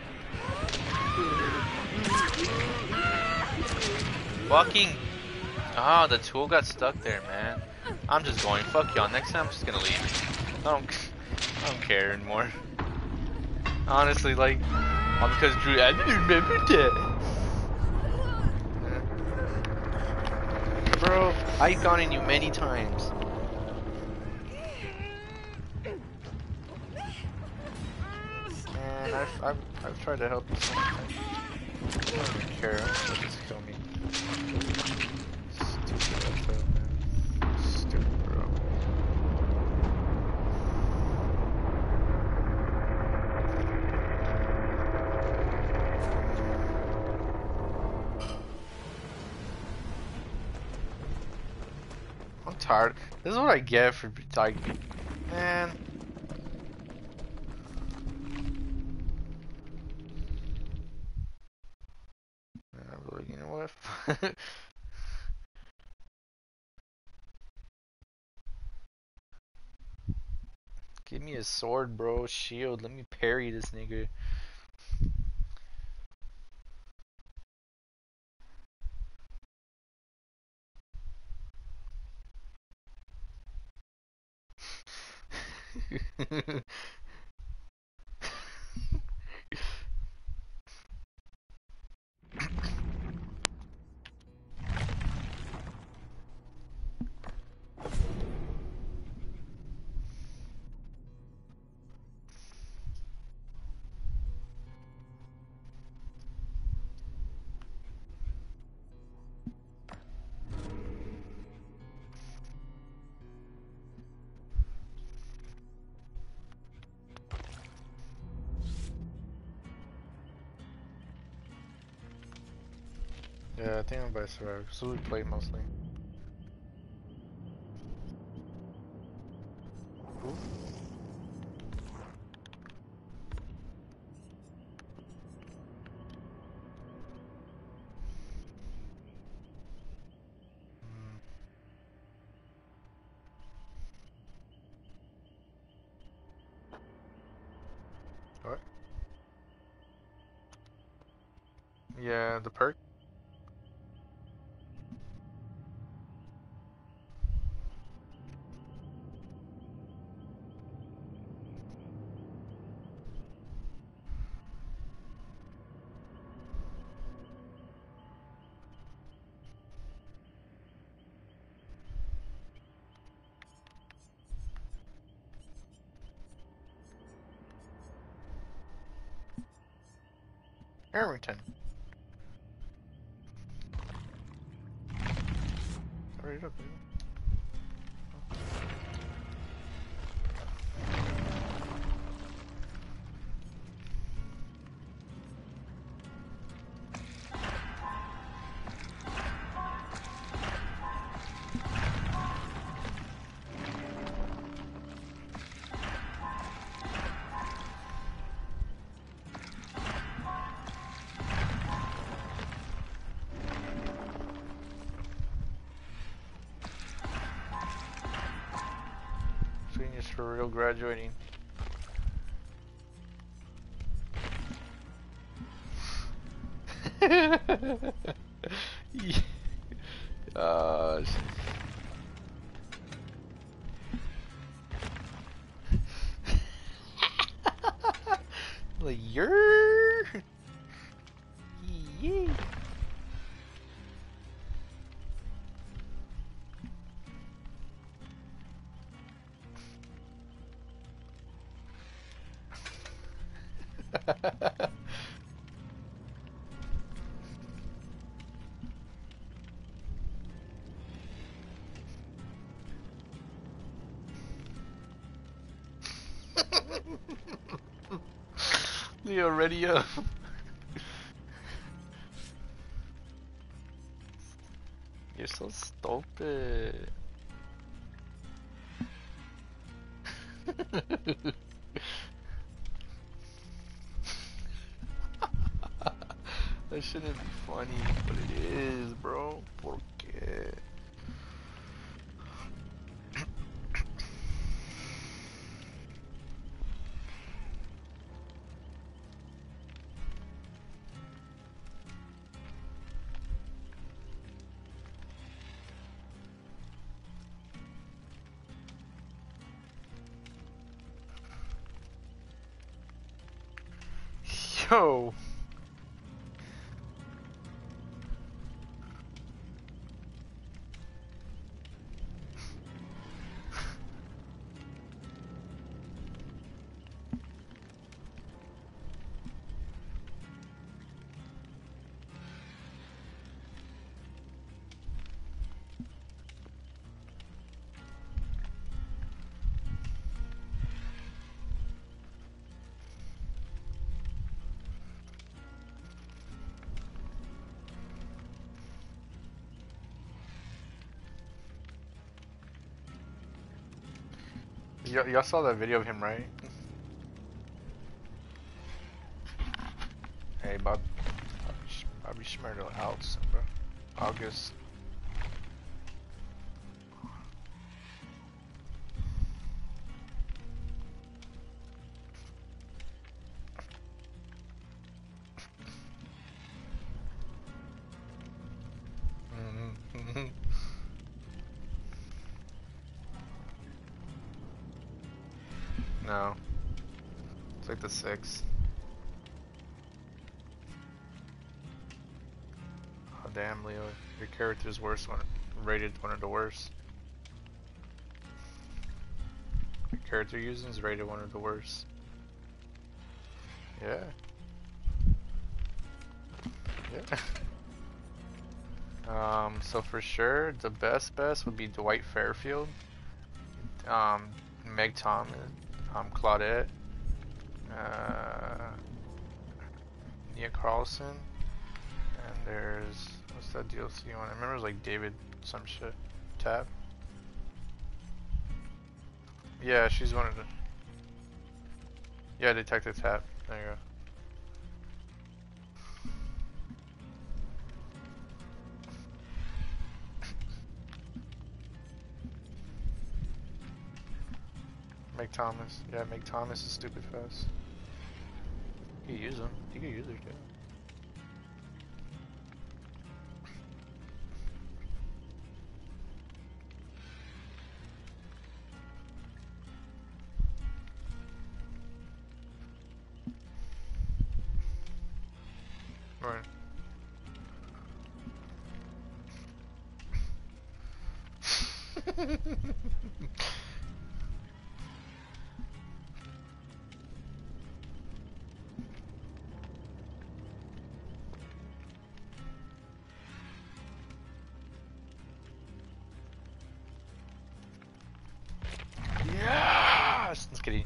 Fucking. Ah, oh, the tool got stuck there, man. I'm just going. Fuck y'all. Next time I'm just gonna leave. I don't. I don't care anymore. Honestly, like, all because Drew. I didn't remember that. Bro, I've gone in you many times. Man, I've, I've, I've tried to help you so many times. I don't even care. I'm just kill me. Stupid F L, man. Stupid, bro. I'm tired. This is what I get for like, man. You know what? Give me a sword, bro. Shield. Let me parry this nigga. Yeah, I think I'm by Survivor. So we play mostly. Ooh. What? Yeah, the perk. Arrington. Hurry it up, baby. Genius for real graduating. Gosh. Like you're yeah. Leo, ready up. You're so stupid. That shouldn't be funny, but it is, bro. ¿Por qué? Yo. Y'all saw that video of him, right? Hey, Bob. Bobby Schmurdo out, bro. August. Mm-hmm. No. It's like the sixth. Oh damn, Leo. Your character's worst one. Rated one of the worst. Your character you're using is rated one of the worst. Yeah. Yeah. Um, so for sure, the best best would be Dwight Fairfield, um, Meg Thomas, um, Claudette, uh, Nia Carlson, and there's What's that D L C one? I remember it was like David some shit. Tab. Yeah, she's one of the. Yeah, Detective Tab. There you go. Meg Thomas. Yeah, Meg Thomas is stupid fast. You can use them. You can use her too. Right. Yes! Just kidding.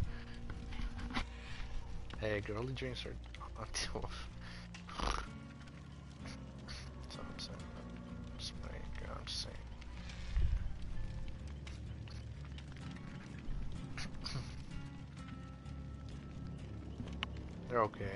Hey, girly drinks are on twelve. So I'm saying. Just like, I'm just saying. They're okay.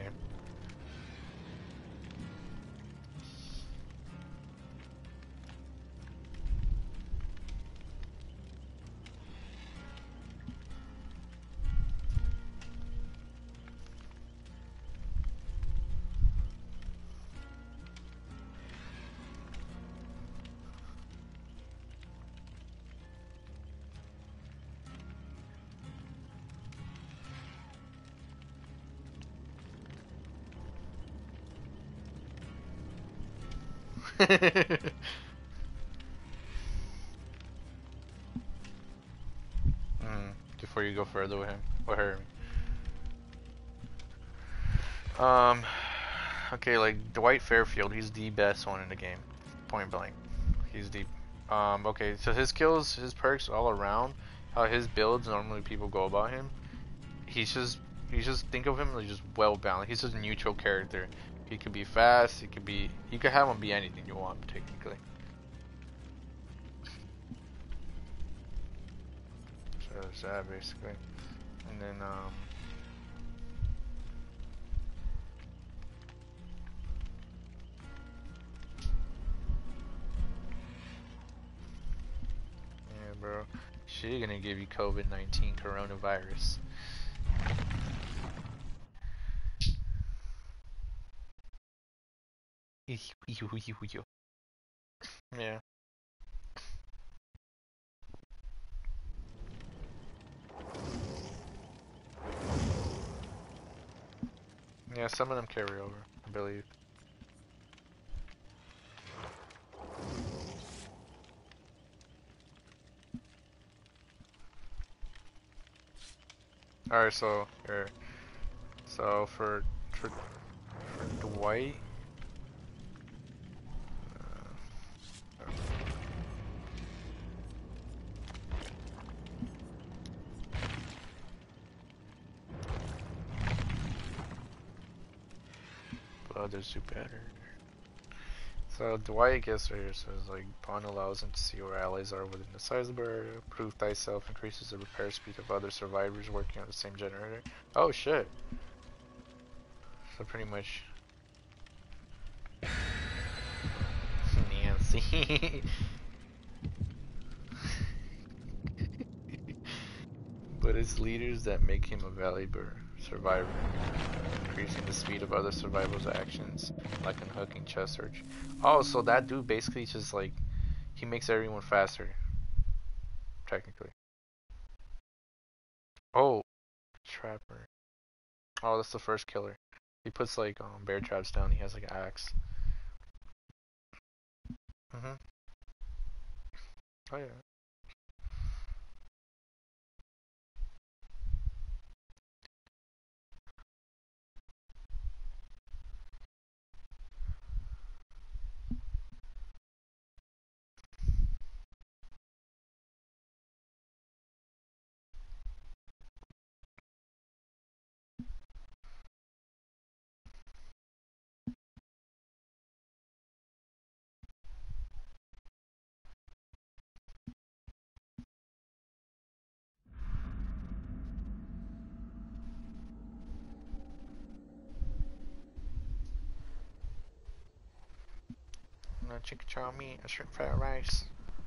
mm, before you go further with him or her. Um, okay, like Dwight Fairfield, he's the best one in the game, point blank. He's the um. Okay, so his kills, his perks all around, how his builds normally people go about him. He's just, you just think of him as just well balanced. He's just a neutral character. He could be fast. He could be. You could have him be anything you want, technically. So that's that basically, and then um. Yeah, bro. She gonna give you COVID nineteen coronavirus. Yeah. Yeah, some of them carry over, I believe. Alright, so here. So for for, for Dwight. Uh, but others do better. So Dwight gets right here says like pawn allows him to see where allies are within the size bar. Proof thyself increases the repair speed of other survivors working on the same generator. Oh shit. So pretty much Nancy. But it's leaders that make him a valuable survivor, increasing the speed of other survivors' actions, like unhooking chest search. Oh, so that dude basically just like, he makes everyone faster, technically. Oh, Trapper. Oh, that's the first killer. He puts like um, bear traps down, he has like an axe. Mm-hmm. Oh yeah. a chicken chow mein, a shrimp fried rice.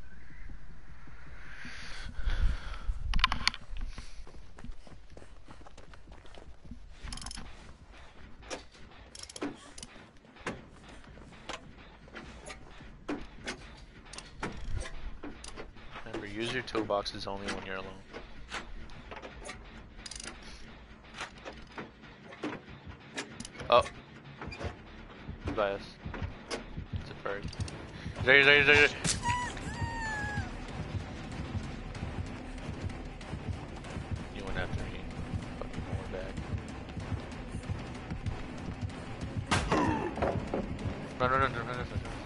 Remember, use your toolboxes only when you're alone. Oh. By us. It's a bird. There, there, there, there. You went after me. Fucking more back. Run, run, run, run, run, run, run.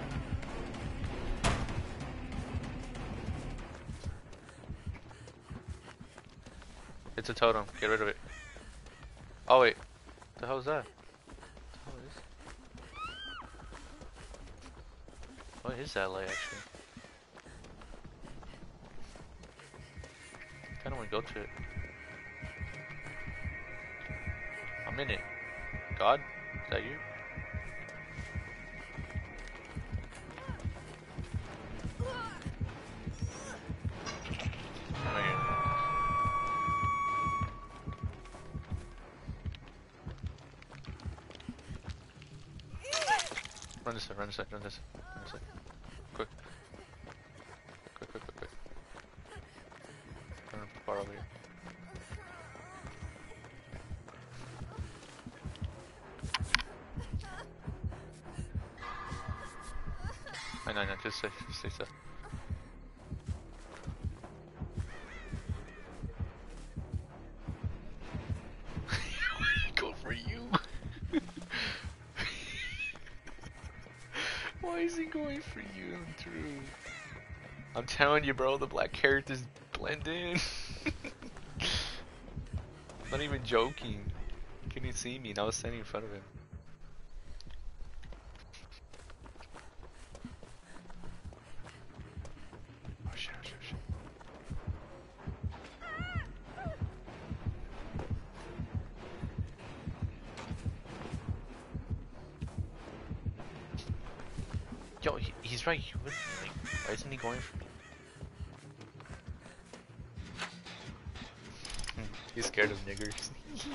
It's a totem. Get rid of it. Oh wait. What the hell is that? What is that light actually? I kinda wanna go to it. I'm in it. God? Is that you? I'm right here. Run this way, run this way, run this way, run this way. Quick. Quick, quick, quick, quick. Run far over here. I know, I know, just stay, just stay still. Go for you! Why is he going for you, Drew? I'm telling you, bro, the black characters blend in. I'm not even joking. He couldn't see me and I was standing in front of him. Oh shit, oh shit, oh shit. Yo, he, he's right here with me. Like, why isn't he going for me? He's scared of niggers.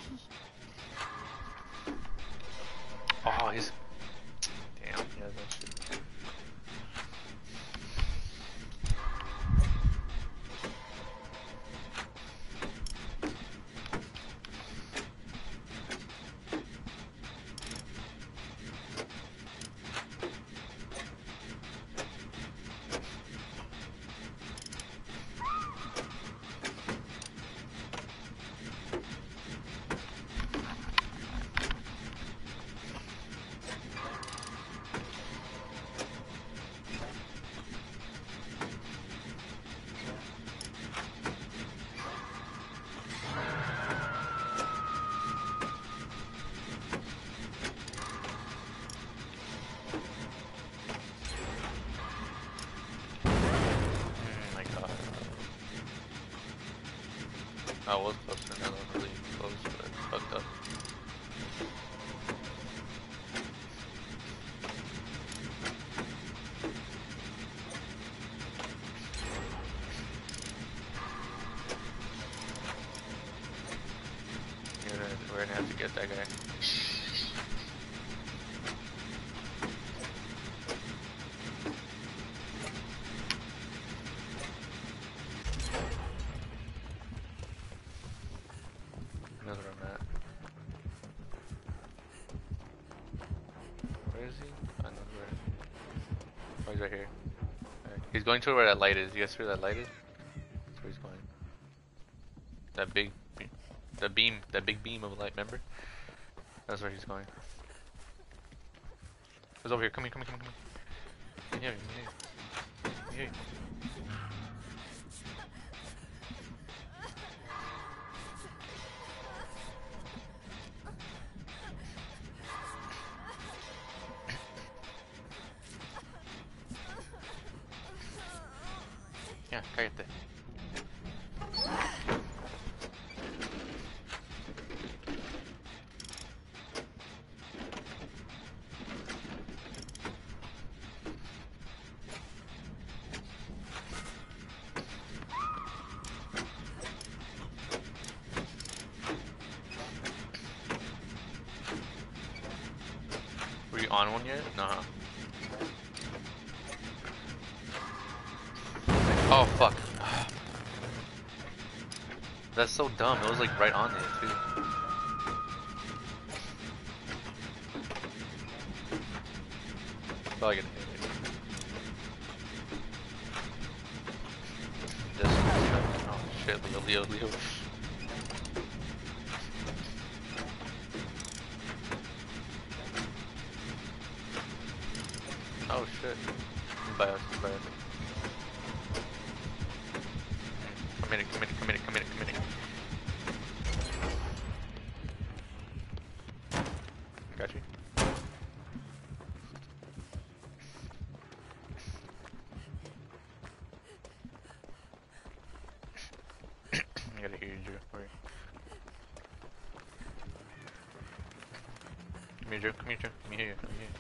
Oh, he's... Damn, yeah, that shit. I was closer, now I'm really close, but it's fucked up. We're gonna, we're gonna have to get that guy. Right here. Right. He's going to where that light is. You guys see where that light is? That's where he's going. That big, the beam, that big beam of light. Remember? That's where he's going. He's over here. Come here, come here, come here, come here. Come here, come here. Ya, cállate. on one yet? No. Oh fuck. That's so dumb. It was like right on it too. Probably gonna hit it. This one. Oh shit, Leo, Leo, Leo. Oh shit. Bad, bad. Come in, come in, come in, come in, come in. Got you. I gotta hear you, Drew. Where? Come here, Drew. Come here, Drew. Let me hear you. Let me hear you.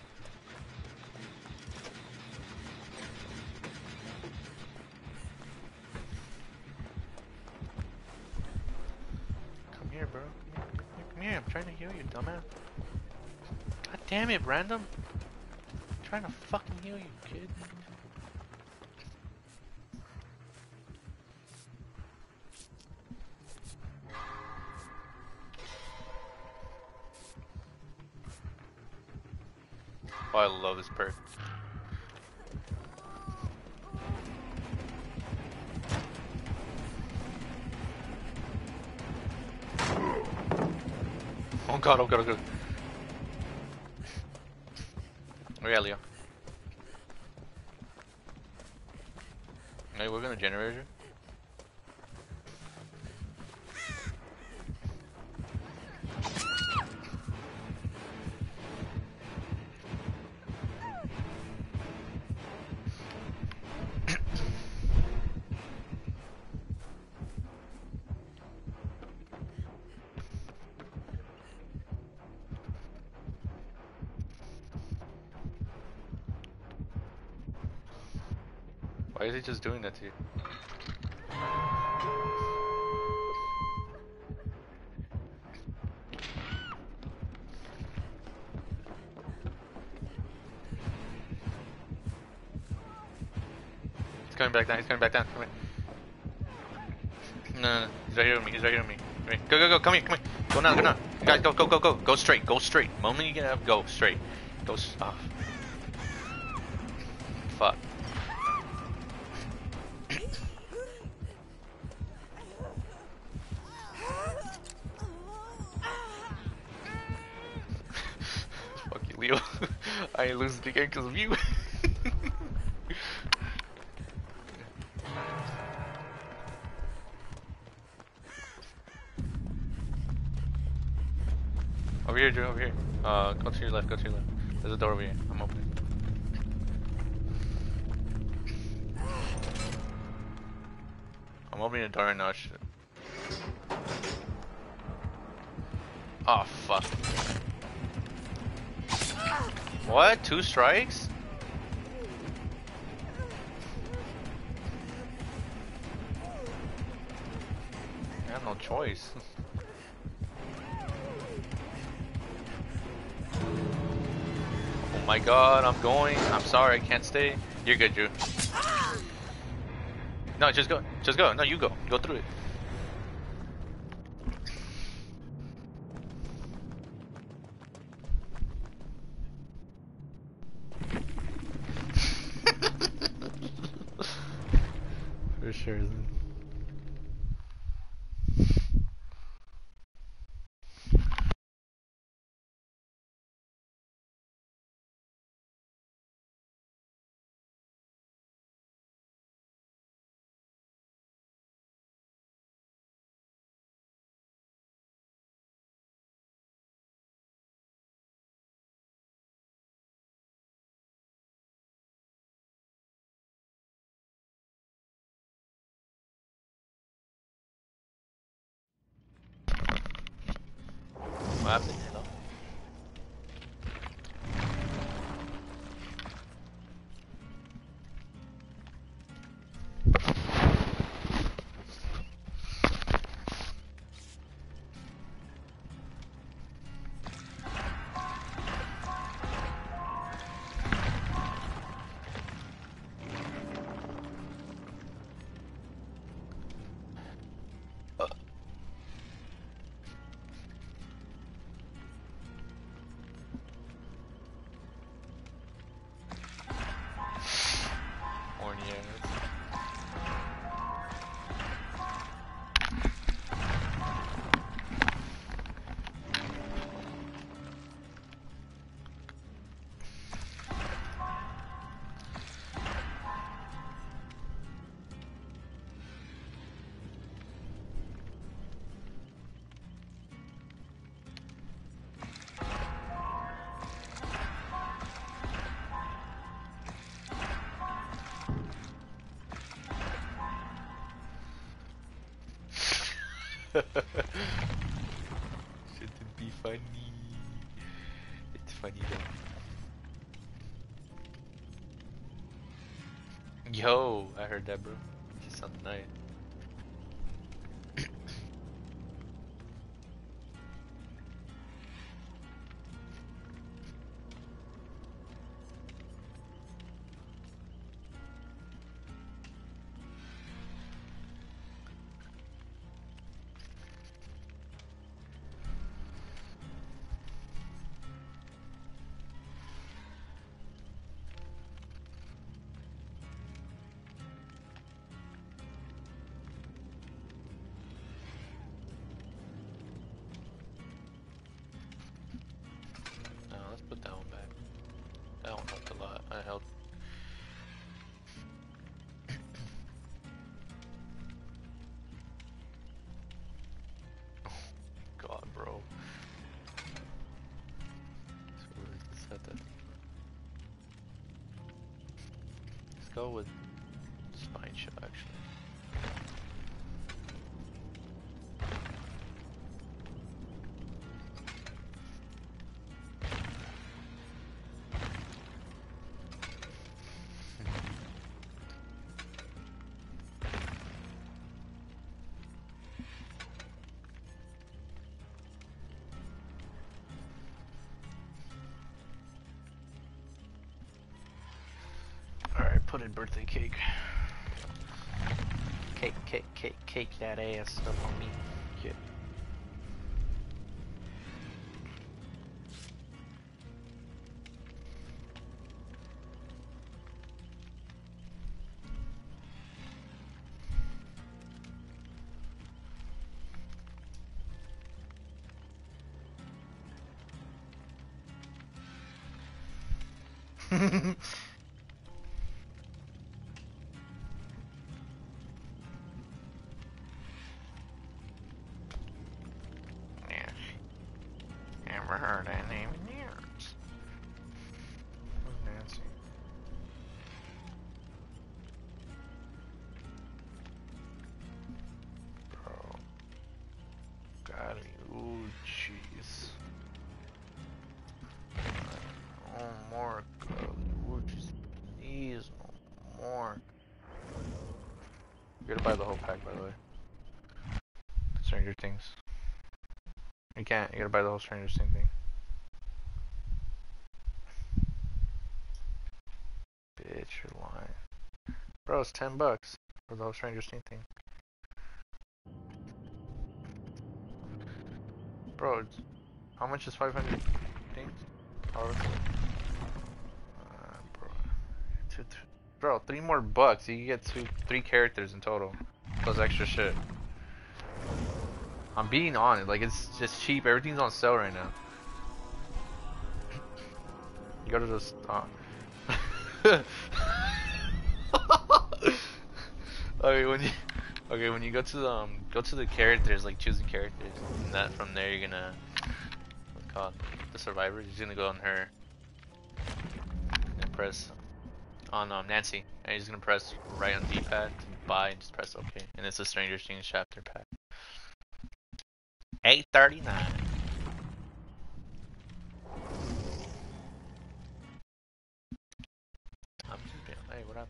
Come here, bro. Come here, come here, come here. I'm trying to heal you, dumbass. God damn it, random. I'm trying to fucking heal you, kid. Oh, I love this perk. Oh god, oh god, oh god. Oh yeah, Leo. Hey, we're gonna generate you. Why is he just doing that to you? He's coming back down, he's coming back down. Come here. No, no, no. He's right here with me, he's right here with me. Come here. Go, go, go, come here, come here. Go now, go now. You guys, go, go, go, go. Go straight, go straight. Moment you get up, go straight. Go, oh. Fuck. Fuck you, Leo. I ain't losing the game because of you. Over here, Drew, over here. Uh, go to your left, go to your left. There's a door over here. I'm opening. I'm opening the door and now shit. Oh, fuck. What? Two strikes? I have no choice. Oh my god, I'm going. I'm sorry, I can't stay. You're good, Drew. No, just go. Just go. No, you go. Go through it. For sure, isn't it? What happened, you know? Shouldn't be funny. It's funny though. Yo, I heard that, bro. Just on the night. Put that one back. That one helped a lot. I helped. Oh God, bro. So let's set that. Let's go with spine shot actually. Put in birthday cake. Cake, cake, cake, cake that ass up on me. Yeah. Never heard that name in years. Who's Nancy? Bro. Got it. Ooh, jeez. No more. Ooh, just please, no more. You gotta buy the whole pack, by the way. Stranger Things. You can't. You gotta buy the whole Stranger Things thing. Bitch, you're lying. Bro, it's ten bucks for the whole Stranger Things thing. Bro, it's, how much is five hundred things? Uh, bro. Two, two, bro, three more bucks. You can get two, three characters in total. Plus extra shit. I'm being on it. Like, it's just cheap. Everything's on sale right now. You go to this. Uh. okay, when you okay when you go to the um go to the characters, like choosing characters, and that from there you're gonna what's it called the survivor. You're gonna go on her and press on um Nancy, and you're just gonna press right on D-pad to buy and just press OK, and it's a Stranger Things chapter pack. eight thirty-nine. I'm just being, hey, what up?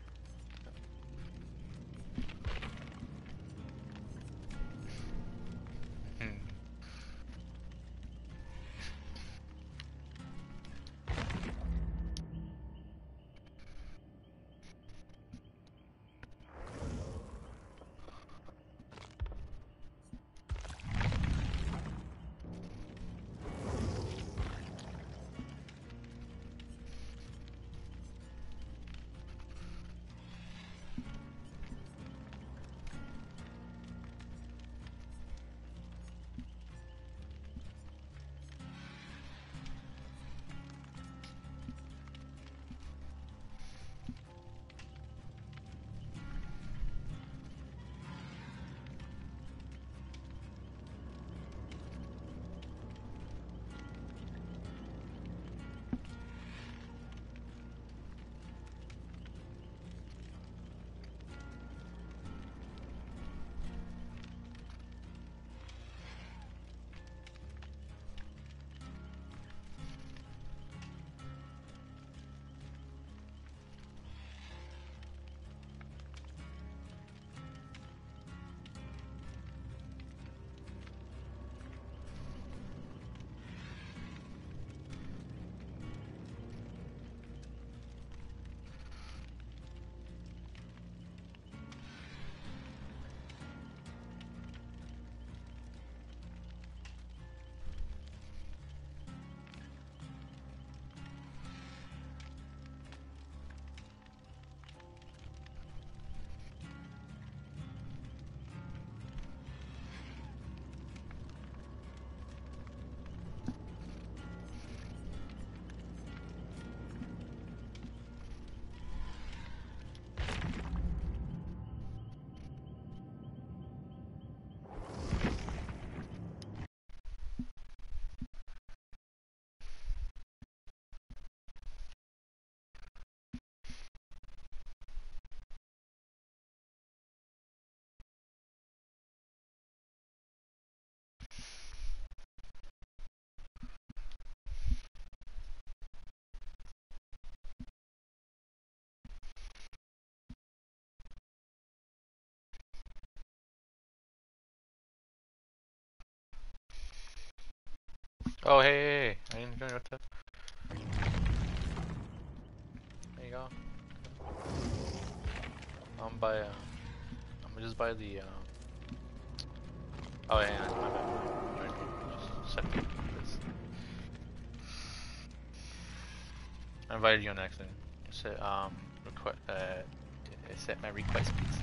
Oh, hey, hey, hey. I didn't know what the. There you go. I'm by, uh, I'm just by the, um. Oh, yeah, yeah, my bad. Just set this. I invited you on accident. So, um, request, uh, set my request, please.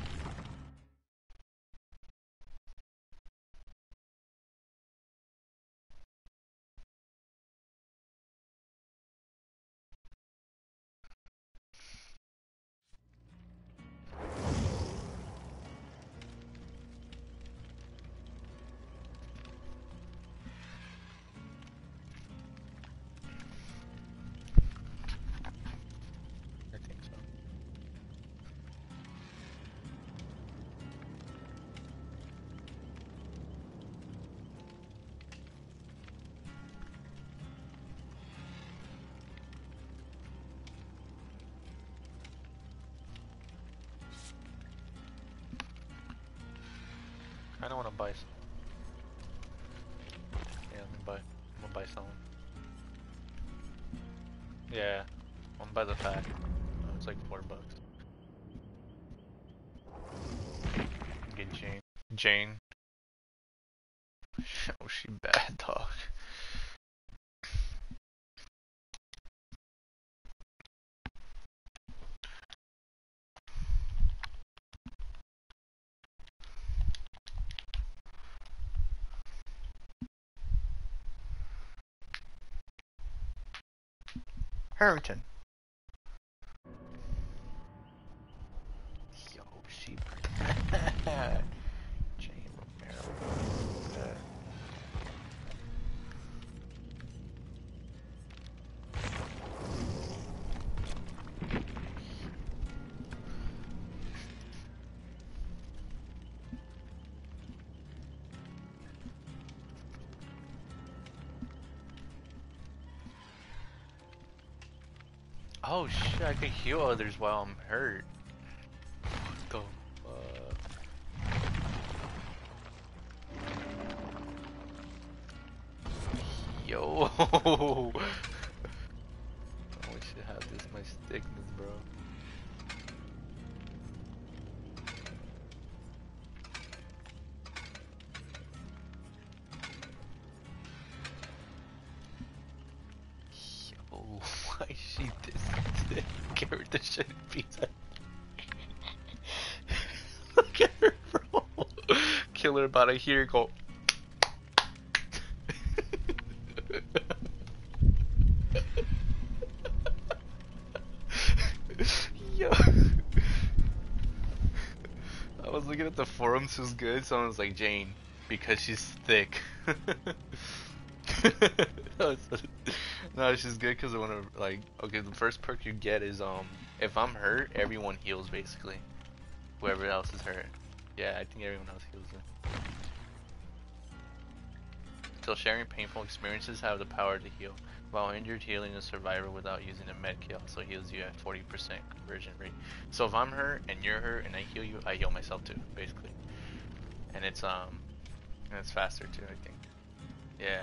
I think so. I don't want to buy some. Yeah, let me buy. I'm gonna buy someone. Yeah, I'm gonna buy the pack. Oh, it's like four bucks. Get Jane. Jane. Oh, she bad, dog. Harrington. Yo, she bad. Jane Romero. Bad. Oh shit, I can heal others while I'm hurt. What the fuck? Yo! I wish I had this much thickness, bro. Yo, why is she this thick? Give her the shit pizza. Look at her, bro. Kill her about a here, go. Yo. I was looking at the forums, who's good. Someone was like Jane because she's thick. no, it's, no, she's good because I want to like. Okay, the first perk you get is um, if I'm hurt, everyone heals basically. Whoever else is hurt. Yeah, I think everyone else heals it. Until sharing painful experiences have the power to heal. While injured, healing a survivor without using a med kit also heals you at forty percent conversion rate. So if I'm hurt and you're hurt and I heal you, I heal myself too, basically. And it's um, and it's faster too, I think. Yeah.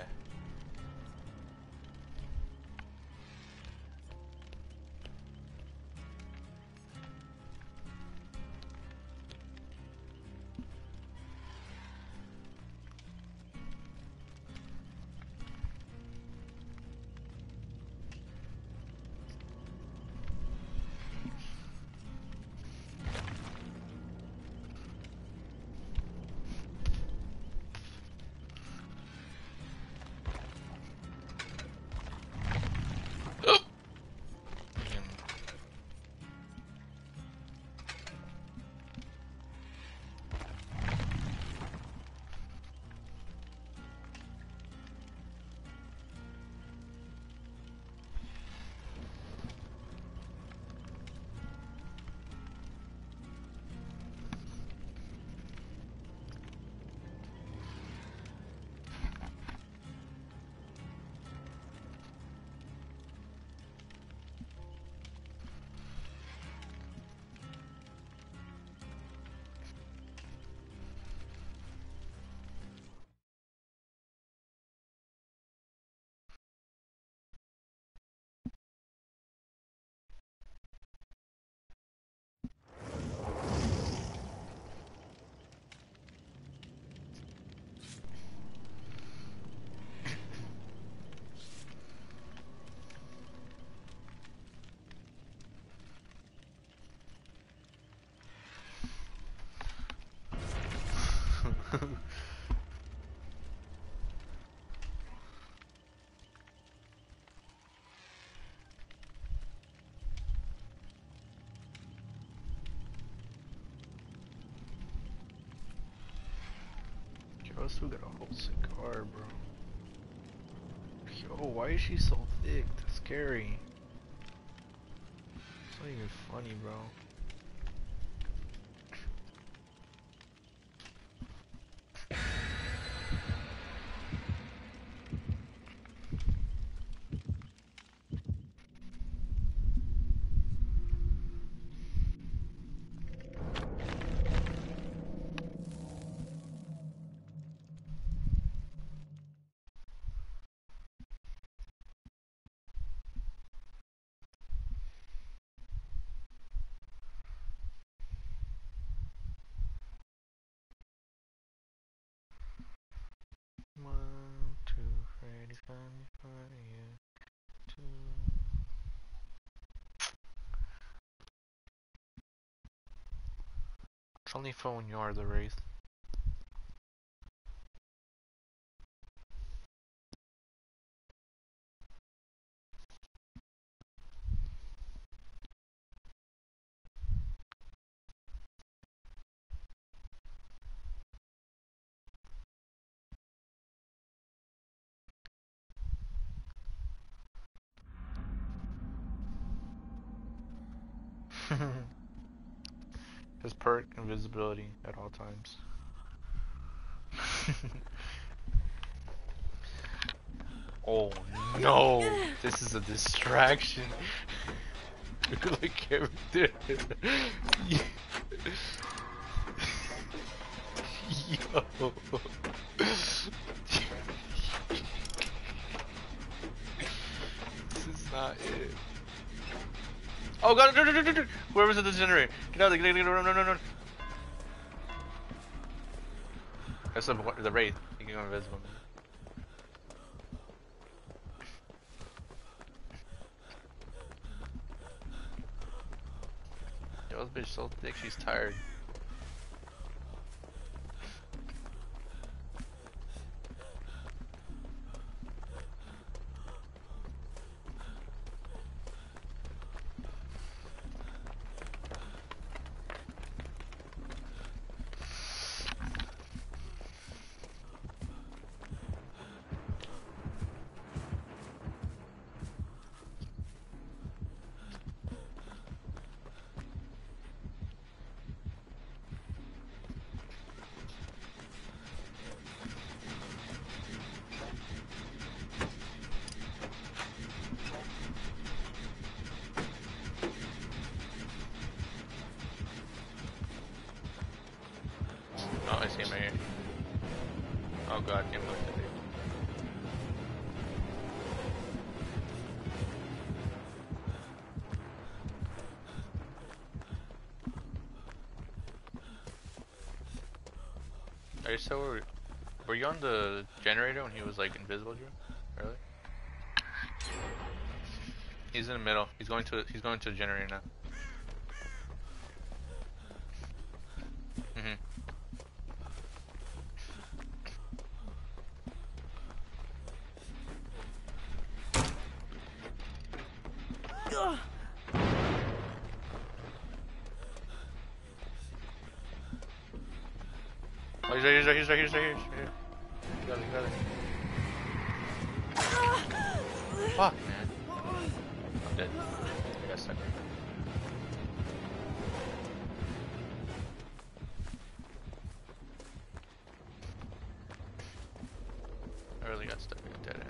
I still got a whole cigar, bro. Yo, why is she so thick? That's scary. It's not even funny, bro. One, two, Freddy's coming for you. Two. It's only for when you are the Wraith. His perk, invisibility at all times. Oh no! This is a distraction. Like everything. Yo. This is not it. Oh god! Whoever's at the generator, get out! Get out! Get out! No! No! No! That's the the Wraith. You can go invisible. Yo, this bitch so thick. She's tired. Oh, I see him right here. Oh god, can't believe it. Are you still were, were you on the generator when he was like invisible, Drew? Earlier? He's in the middle. He's going to he's going to the generator now. Mhm. Oh, he's right here, he's right here, he's right here, he's right here. He's right here. You got it, you got it. Fuck, man. I'm dead. I got stuck right there. I really got stuck in a dead end.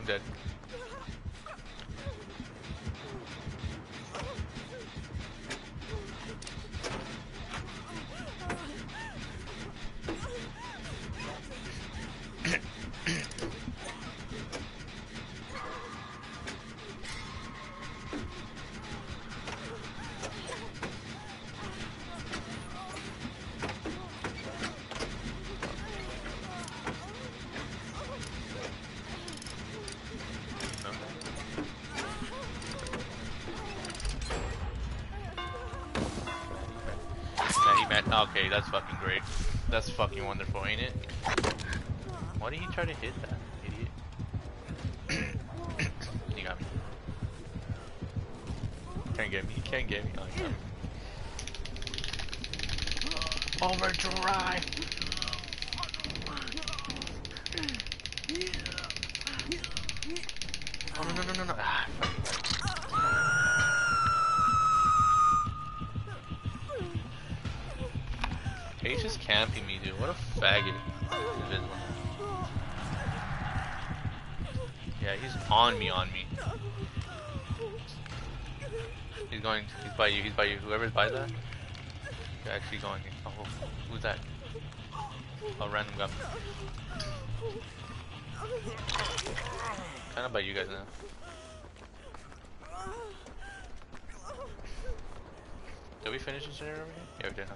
dead. Okay, that's fucking great. That's fucking wonderful, ain't it? Why did he try to hit that, idiot? He got me. Can't get me, he can't get me. Oh, he got me. Overdrive! Oh, no, no, no, no, no. Ah, he's just camping me, dude. What a faggot. Yeah, he's on me, on me. He's going, he's by you, he's by you. Whoever's by that, you're actually going. Oh, who's that? Oh, random guy. Kind of by you guys now. Did we finish this area over here? Yeah, we did, huh?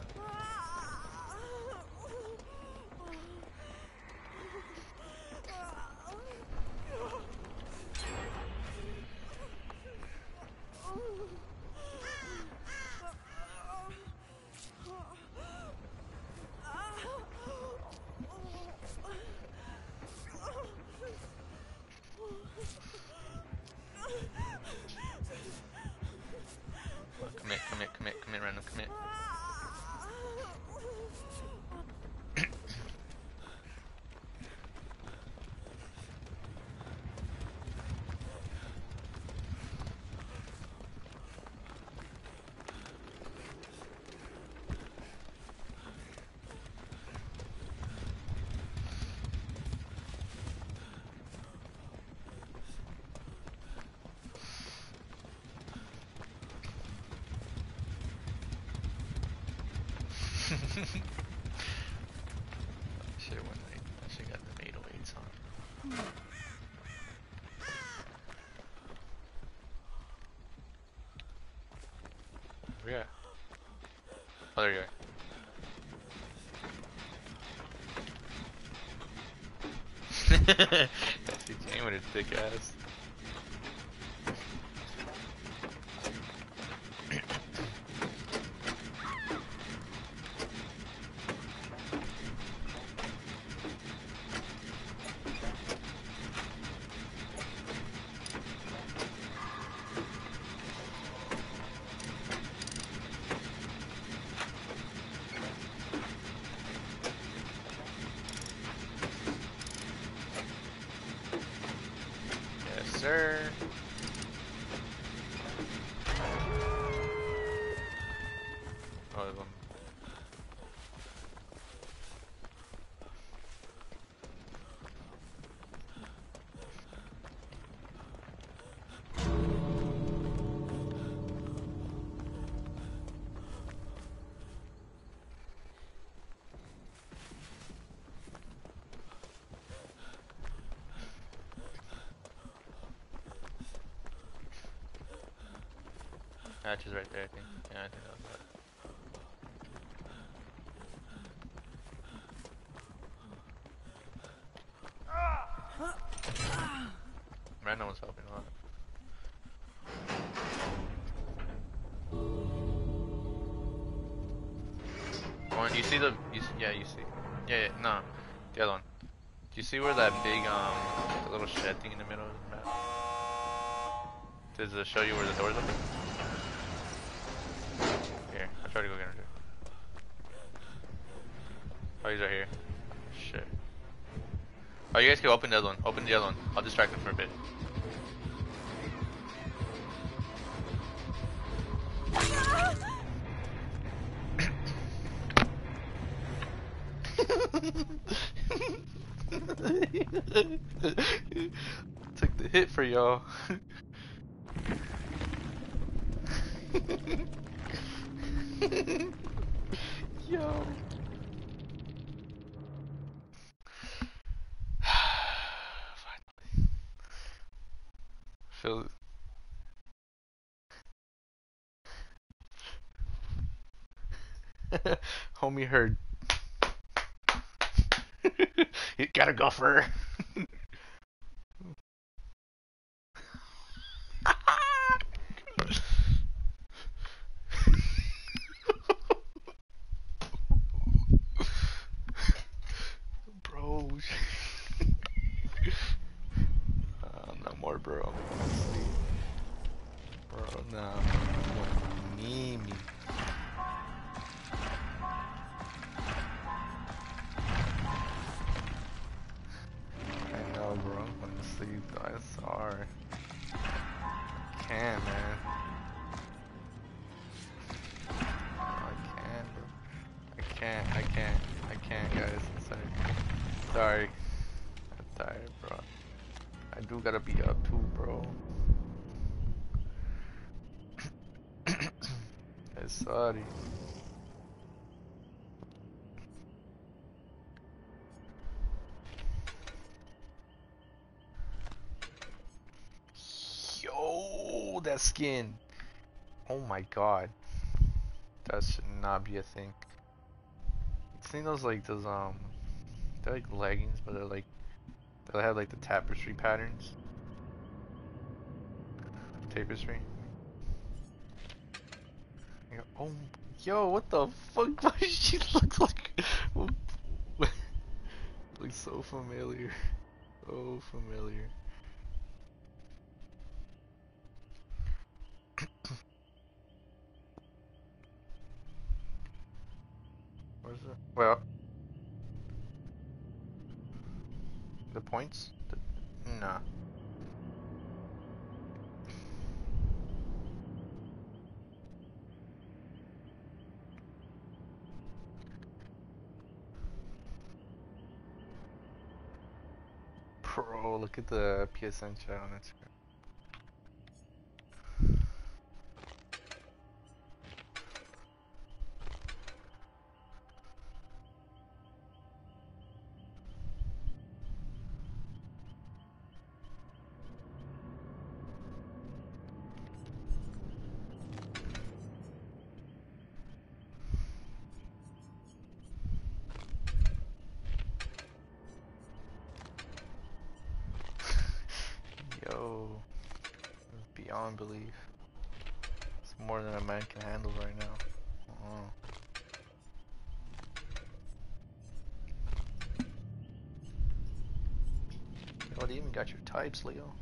Shit went late. I should got the eight oh eights on. Where you at? Oh, there you are. That's the game with his thick ass. Sir. Oh, there's one. Hatch is right there, I think. Yeah, I think that was that. Random was helping a lot. Oh, and you see the, you see, yeah, you see, yeah, yeah, no, the other one. Do you see where that big, um, the little shed thing in the middle of the map? Does it show you where the doors open? Here, I'll try to go get him too. Oh, he's right here. Shit. Oh, you guys can open the other one. Open the other one. I'll distract him for a bit. Took hit for y'all. Yo. Feel homie heard. You gotta go for her. Bro. Uh, no more, bro. Bro, no. You need me. I know, bro. Honestly, I'm sorry. I can't, man. I can't, bro. I can't, I can't, I can't, guys. I'm sorry. Sorry. I'm tired, bro. I do gotta be up too, bro. I'm sorry. Yo, that skin. Oh my god. That should not be a thing. You seen those like those um they're like leggings, but they're like they have like the tapestry patterns. Tapestry. Oh, yo, what the fuck? She looks like looks so familiar. So familiar. Where's it? Well, the points? The, nah. Bro, look at the P S N chat on Instagram. Yo, beyond belief. It's more than a man can handle right now. Uh-uh. You know, they even got your types, Leo.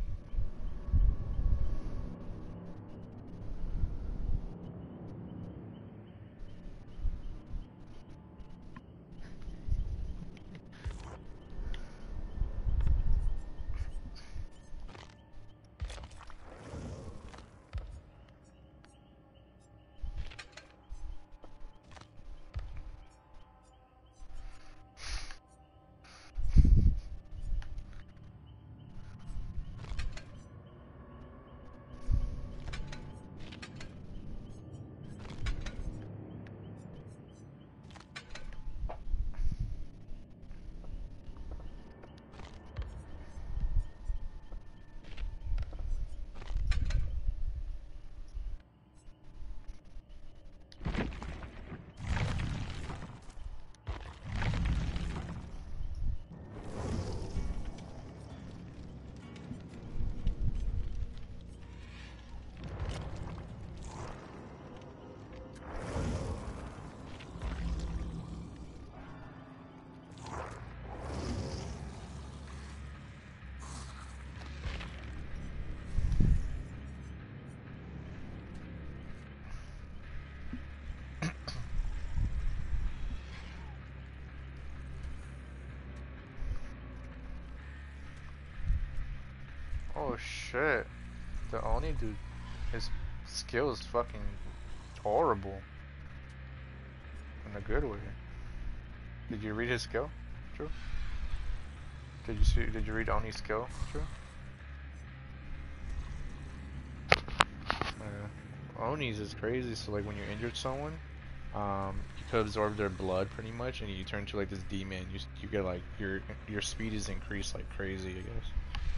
Oh shit. The Oni dude, his skill is fucking horrible. In a good way. Did you read his skill? True? Did you see, did you read Oni's skill? True? Onis is crazy. So like when you injured someone, um, you could absorb their blood pretty much, and you turn to like this demon. You you get like your your speed is increased like crazy, I guess.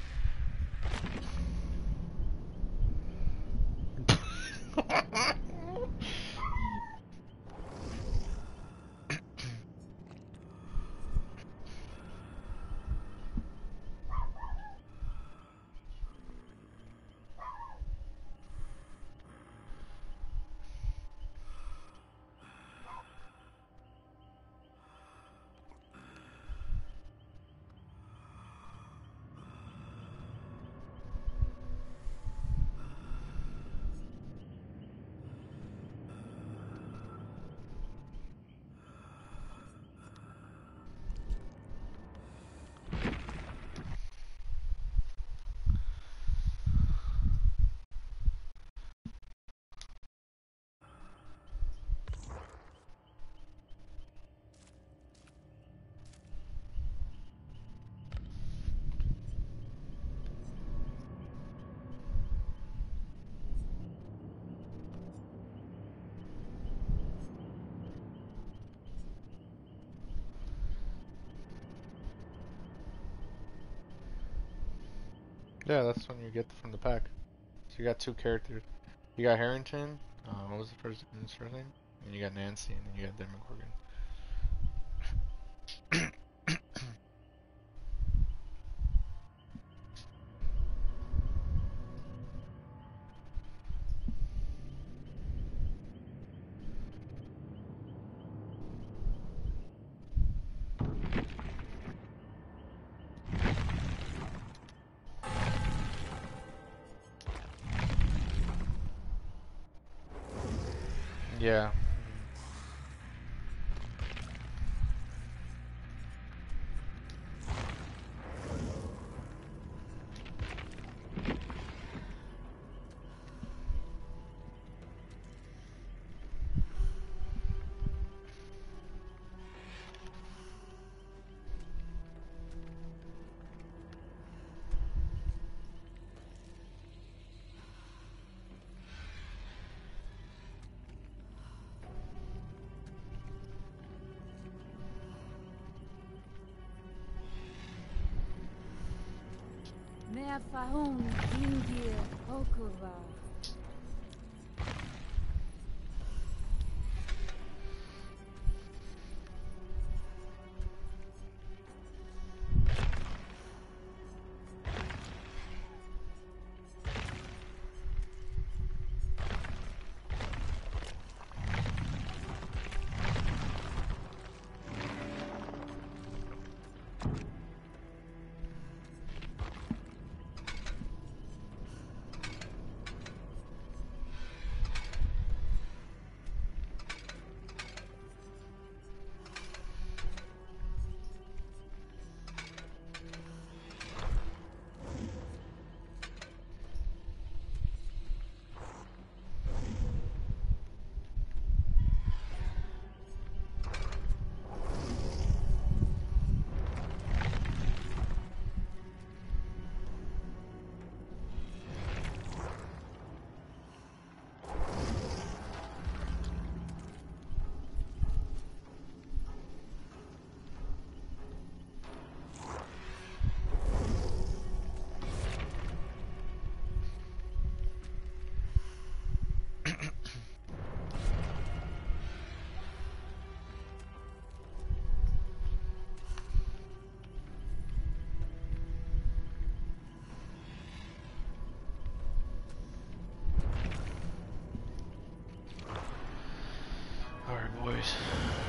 Yeah, that's when you get from the pack. So you got two characters. You got Harrington. Uh, what was the first his first name? And you got Nancy, and then you got Demogorgon. Yeah. Mea Fahum Ingir Okova. Alright, boys.